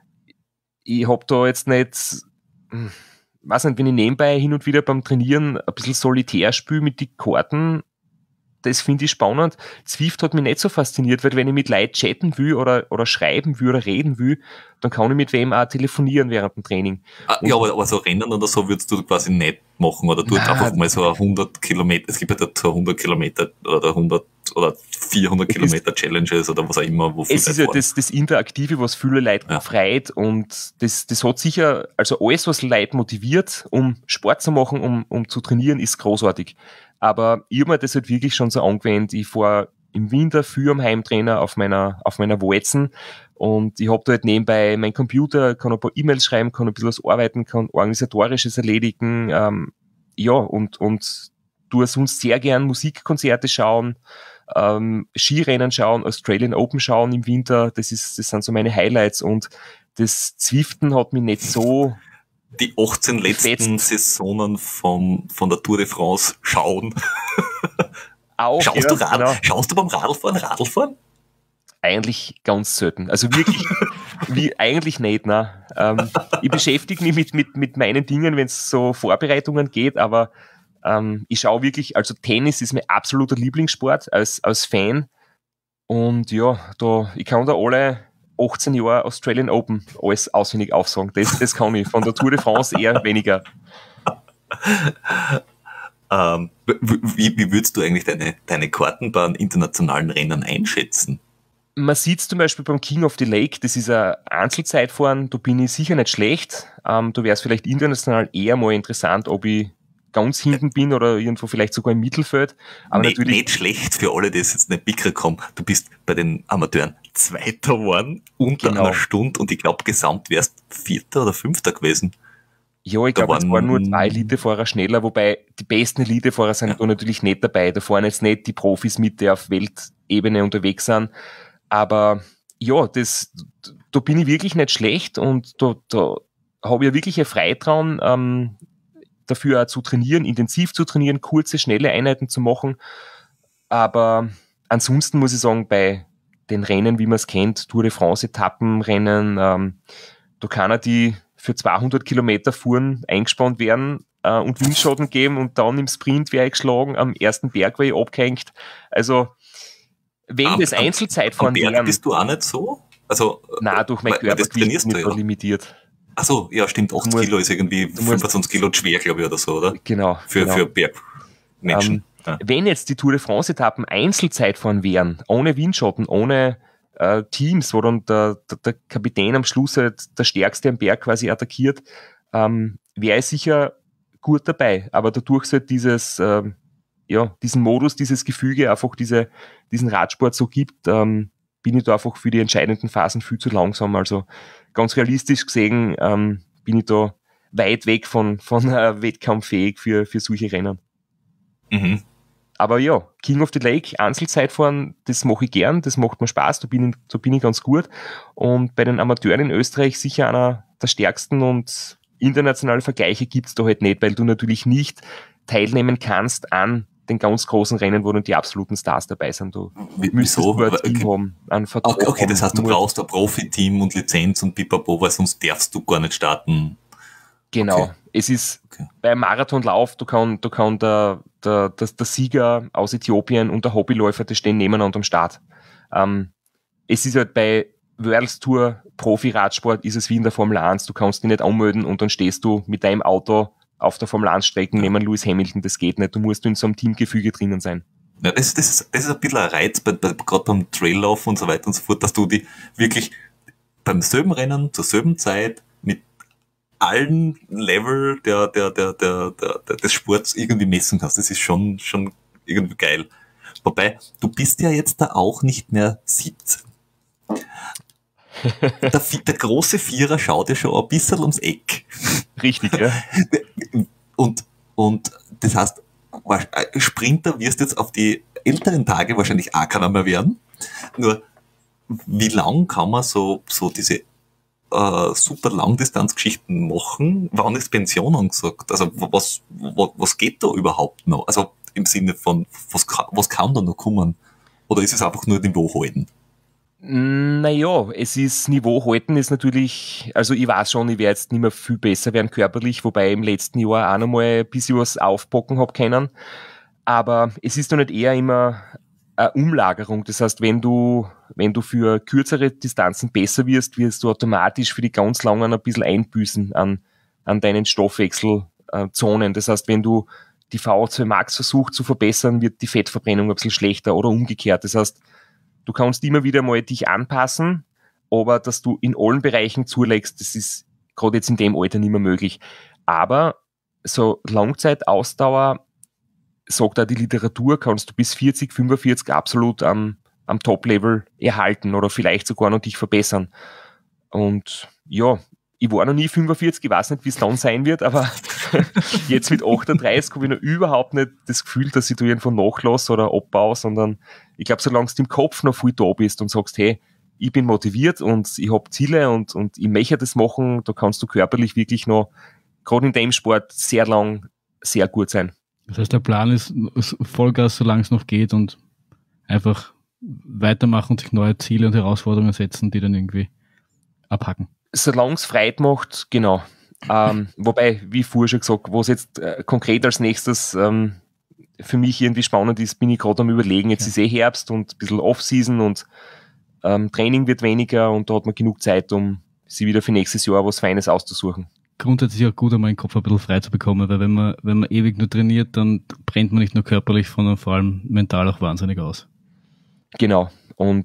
ich habe da jetzt nicht, hm, weiß nicht, wenn ich nebenbei hin und wieder beim Trainieren ein bisschen Solitär spiele mit den Karten, das finde ich spannend. Zwift hat mich nicht so fasziniert, weil wenn ich mit Leuten chatten will oder, oder schreiben will oder reden will, dann kann ich mit wem auch telefonieren während dem Training. Ah, Und- ja, aber, aber so Rennen oder so würdest du quasi nicht machen. Oder du Nein. einfach mal so ein hundert Kilometer, es gibt ja da so hundert Kilometer oder hundert oder vierhundert Es ist- Kilometer Challenges oder was auch immer, wo viele Es ist ja fahren. das, das Interaktive, was viele Leute Ja. freut und das, das hat sicher, also alles, was Leute motiviert, um Sport zu machen, um, um zu trainieren, ist großartig. Aber ich habe mir das halt wirklich schon so angewöhnt. Ich fahre im Winter viel am Heimtrainer auf meiner, auf meiner Walzen und ich habe da halt nebenbei meinen Computer, kann ein paar E-Mails schreiben, kann ein bisschen was arbeiten, kann Organisatorisches erledigen, ähm, ja, und, und tue sonst sehr gern Musikkonzerte schauen, ähm, Skirennen schauen, Australian Open schauen im Winter, das ist, das sind so meine Highlights und das Zwiften hat mich nicht so, Die achtzehn letzten Fetzt. Saisonen von, von der Tour de France schauen. auch, Schaust ja, du Radl, genau, schaust du beim Radlfahren Radlfahren? eigentlich ganz selten. Also wirklich, wie, eigentlich nicht, ne. Ähm, ich beschäftige mich mit, mit, mit meinen Dingen, wenn es so Vorbereitungen geht, aber ähm, ich schaue wirklich, also Tennis ist mein absoluter Lieblingssport als, als Fan und ja, da, ich kann da alle achtzehn Jahre Australian Open alles auswendig aufsagen. Das, das kann ich. Von der Tour de France eher weniger. Ähm, wie, wie, wie würdest du eigentlich deine, deine Karten bei einem internationalen Rennen einschätzen? man sieht zum Beispiel beim King of the Lake, das ist ein Einzelzeitfahren, da bin ich sicher nicht schlecht. Ähm, da wäre es vielleicht international eher mal interessant, ob ich ganz hinten bin oder irgendwo vielleicht sogar im Mittelfeld. Aber nicht, natürlich nicht schlecht für alle, die jetzt nicht mitgekommen. Du bist bei den Amateuren Zweiter geworden, unter Genau. einer Stunde, und ich glaube, gesamt wärst Vierter oder Fünfter gewesen. Ja, ich Da glaube, es waren- waren nur zwei Elitefahrer schneller, wobei die besten Elitefahrer sind Ja. da natürlich nicht dabei. Da fahren jetzt nicht die Profis mit, die auf Weltebene unterwegs sind. Aber ja, das, da bin ich wirklich nicht schlecht und da, da habe ich ja wirklich ein Freitrauen, ähm, dafür auch zu trainieren, intensiv zu trainieren, kurze, schnelle Einheiten zu machen. Aber ansonsten muss ich sagen, bei den Rennen, wie man es kennt, Tour de France Etappenrennen, ähm, da kann er die für zweihundert Kilometer Fuhren eingespannt werden äh, und Windschatten geben und dann im Sprint wäre ich geschlagen, am ersten Berg wäre ich abgehängt. Also, wenn Am- das am- Einzelzeitfahren Am Berg wären, bist du auch nicht so? Also, nein, durch mein weil- weil das Körpergewicht trainierst bin du ich ja. da limitiert. Ach so, ja, stimmt, acht Du musst- Kilo ist irgendwie musst- fünfundzwanzig Kilo schwer, glaube ich, oder so, oder? Genau. Für, genau. für Bergmenschen. Ähm, ja. Wenn jetzt die Tour de France-Etappen Einzelzeitfahren wären, ohne Windschatten, ohne äh, Teams, wo dann der, der, der Kapitän am Schluss halt der Stärkste am Berg quasi attackiert, ähm, wäre ich sicher gut dabei. Aber dadurch es halt dieses, ähm, ja, diesen Modus, dieses Gefüge, einfach diese, diesen Radsport so gibt, ähm, bin ich da einfach für die entscheidenden Phasen viel zu langsam. Also ganz realistisch gesehen ähm, bin ich da weit weg von, von äh, wettkampffähig für, für solche Rennen. Mhm. Aber ja, King of the Lake, Einzelzeitfahren, das mache ich gern, das macht mir Spaß, da bin ich, da bin ich ganz gut. Und bei den Amateuren in Österreich sicher einer der stärksten, und internationale Vergleiche gibt's da halt nicht, weil du natürlich nicht teilnehmen kannst an den ganz großen Rennen, wo dann die absoluten Stars dabei sind. Du Wie- müsstest Wieso? du ein Team Okay. haben, einen Vertrag Okay, okay, das haben, heißt, du musst- brauchst ein Profi-Team und Lizenz und pipapo, weil sonst darfst du gar nicht starten. Genau. Okay. Es ist Okay. beim Marathonlauf, da kann, da kann der, der, der, der Sieger aus Äthiopien und der Hobbyläufer, die stehen nebeneinander am Start. Ähm, es ist halt bei World Tour Profi-Radsport ist es wie in der Formel eins, du kannst dich nicht anmelden und dann stehst du mit deinem Auto auf der Formel eins Strecke neben Lewis Hamilton, das geht nicht. Du musst in so einem Teamgefüge drinnen sein. Ja, das, das, ist, das ist ein bisschen ein Reiz, bei, bei, gerade beim Traillauf und so weiter und so fort, dass du die wirklich beim selben Rennen, zur selben Zeit, mit allen Level der, der, der, der, der, der, des Sports irgendwie messen kannst. Das ist schon, schon irgendwie geil. Wobei, du bist ja jetzt da auch nicht mehr siebzehn. Der, Vi- der große Vierer schaut ja schon ein bisschen ums Eck. Richtig, ja. Und, und das heißt, wa- Sprinter wirst jetzt auf die älteren Tage wahrscheinlich auch keiner mehr werden. Nur, wie lang kann man so, so diese äh, super Langdistanzgeschichten machen? Wann ist Pension angesagt? Also was, was, was geht da überhaupt noch? Also im Sinne von, was, ka- was kann da noch kommen? Oder ist es einfach nur Niveau halten? Naja, es ist Niveau halten ist natürlich, also ich weiß schon, ich werde jetzt nicht mehr viel besser werden körperlich, wobei ich im letzten Jahr auch noch mal ein bisschen was aufbocken habe können. Aber es ist doch nicht eher immer eine Umlagerung. Das heißt, wenn du, wenn du für kürzere Distanzen besser wirst, wirst du automatisch für die ganz langen ein bisschen einbüßen an, an deinen Stoffwechselzonen. Das heißt, wenn du die V O zwei Max versuchst zu verbessern, wird die Fettverbrennung ein bisschen schlechter oder umgekehrt. Das heißt, du kannst immer wieder mal dich anpassen, aber dass du in allen Bereichen zulegst, das ist gerade jetzt in dem Alter nicht mehr möglich. Aber so Langzeitausdauer, sagt auch die Literatur, kannst du bis vierzig, fünfundvierzig absolut am, am Top-Level erhalten oder vielleicht sogar noch dich verbessern. Und ja, ich war noch nie fünfundvierzig, ich weiß nicht, wie es dann sein wird, aber jetzt mit achtunddreißig habe ich noch überhaupt nicht das Gefühl, dass ich da irgendwo nachlasse oder abbaue, sondern ich glaube, solange du im Kopf noch viel da bist und sagst, hey, ich bin motiviert und ich habe Ziele und, und ich möchte das machen, da kannst du körperlich wirklich noch, gerade in dem Sport, sehr lang sehr gut sein. Das heißt, der Plan ist Vollgas, solange es noch geht, und einfach weitermachen und sich neue Ziele und Herausforderungen setzen, die dann irgendwie abhaken. Solange es Freude macht, genau. Ähm, wobei, wie vorher schon gesagt, was jetzt äh, konkret als nächstes ähm, für mich irgendwie spannend ist, bin ich gerade am Überlegen. Jetzt Ja. ist eh Herbst und ein bisschen Off-Season und ähm, Training wird weniger und da hat man genug Zeit, um sich wieder für nächstes Jahr was Feines auszusuchen. Grundsätzlich auch gut, einmal den Kopf ein bisschen frei zu bekommen, weil wenn man, wenn man ewig nur trainiert, dann brennt man nicht nur körperlich, sondern vor allem mental auch wahnsinnig aus. Genau. Und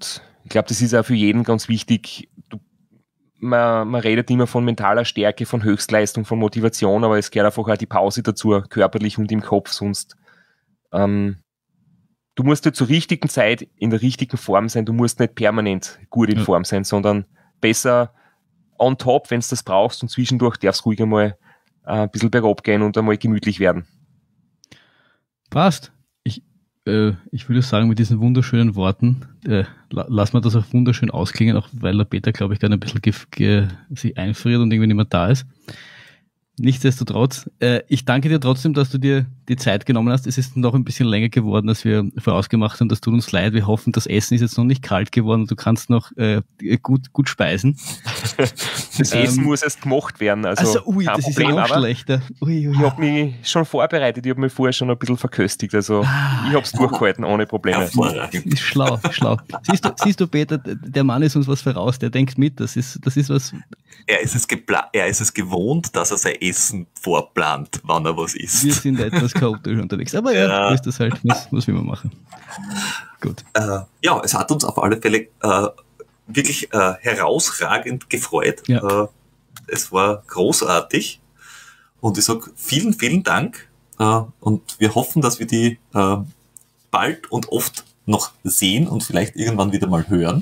Ich glaube, das ist auch für jeden ganz wichtig. Du, man, man redet immer von mentaler Stärke, von Höchstleistung, von Motivation, aber es gehört einfach auch die Pause dazu, körperlich und im Kopf, sonst ähm, du musst halt zur richtigen Zeit in der richtigen Form sein, du musst nicht permanent gut in ja. Form sein, sondern besser on top, wenn du das brauchst, und zwischendurch darfst du ruhig einmal äh, ein bisschen bergab gehen und einmal gemütlich werden. Passt. Ich, äh, ich würde sagen, mit diesen wunderschönen Worten äh, la- lassen wir das auch wunderschön ausklingen, auch weil der Peter, glaube ich, gerade ein bisschen ge- ge- sich einfriert und irgendwie nicht mehr da ist. Nichtsdestotrotz, äh, ich danke dir trotzdem, dass du dir die Zeit genommen hast. Es ist noch ein bisschen länger geworden, als wir vorausgemacht haben. Das tut uns leid. Wir hoffen, das Essen ist jetzt noch nicht kalt geworden und du kannst noch äh, gut, gut speisen. Das ähm, Essen muss erst gemacht werden. Also, also ui, das Problem, ist ja noch schlechter. Ui, ui. Ich habe mich schon vorbereitet. Ich habe mich vorher schon ein bisschen verköstigt. Also ah, ich habe es durchgehalten, ohne Probleme. Ist schlau, schlau. Siehst du, siehst du, Peter, der Mann ist uns was voraus. Der denkt mit. Das ist, das ist was... Er ist, es gepla- er ist es gewohnt, dass er sein Essen vorplant, wann er was isst. Wir sind etwas chaotisch unterwegs. Aber ja, ja. ist das halt, muss, muss wie man machen. Gut. Äh, ja, es hat uns auf alle Fälle äh, wirklich äh, herausragend gefreut. Ja. Äh, es war großartig. Und ich sage vielen, vielen Dank. Äh, und wir hoffen, dass wir die äh, bald und oft noch sehen und vielleicht irgendwann wieder mal hören.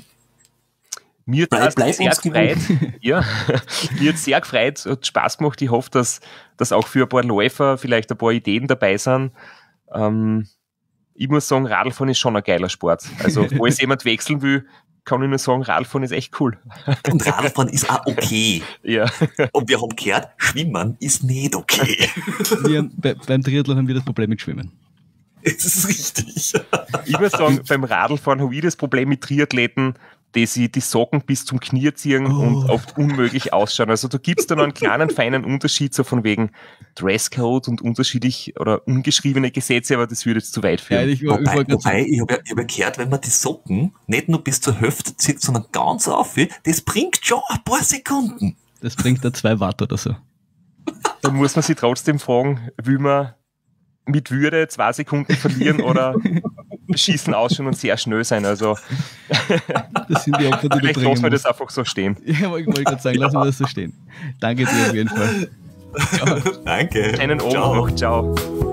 Mir hat es sehr gefreut. Ja, mir hat sehr gefreut, hat Spaß gemacht. Ich hoffe, dass, dass auch für ein paar Läufer vielleicht ein paar Ideen dabei sind. Ähm, ich muss sagen, Radlfahren ist schon ein geiler Sport. Also, falls jemand wechseln will, kann ich nur sagen, Radlfahren ist echt cool. Und Radlfahren ist auch okay. Ja. Und wir haben gehört, Schwimmen ist nicht okay. Wir, bei, beim Triathlon haben wir das Problem mit Schwimmen. Das ist richtig. Ich muss sagen, beim Radlfahren habe ich das Problem mit Triathleten, die sich die Socken bis zum Knie ziehen oh. und oft unmöglich ausschauen. Also da gibt es dann einen kleinen, feinen Unterschied, so von wegen Dresscode und unterschiedlich oder ungeschriebene Gesetze, aber das würde jetzt zu weit führen. Ja, ich, wobei, ich, wobei, ich habe ja, hab ja gehört, wenn man die Socken nicht nur bis zur Hüfte zieht, sondern ganz auf, das bringt schon ein paar Sekunden. Das bringt da zwei Watt oder so. Dann muss man sich trotzdem fragen, will man mit Würde zwei Sekunden verlieren oder beschissen ausschauen und sehr schnell sein. Also das sind die Opfer, die vielleicht lassen wir das einfach so stehen. Ja, ich wollte gerade sagen, lassen wir das so stehen. Danke dir auf jeden Fall. Ciao. Danke. Einen Abend noch. Ciao.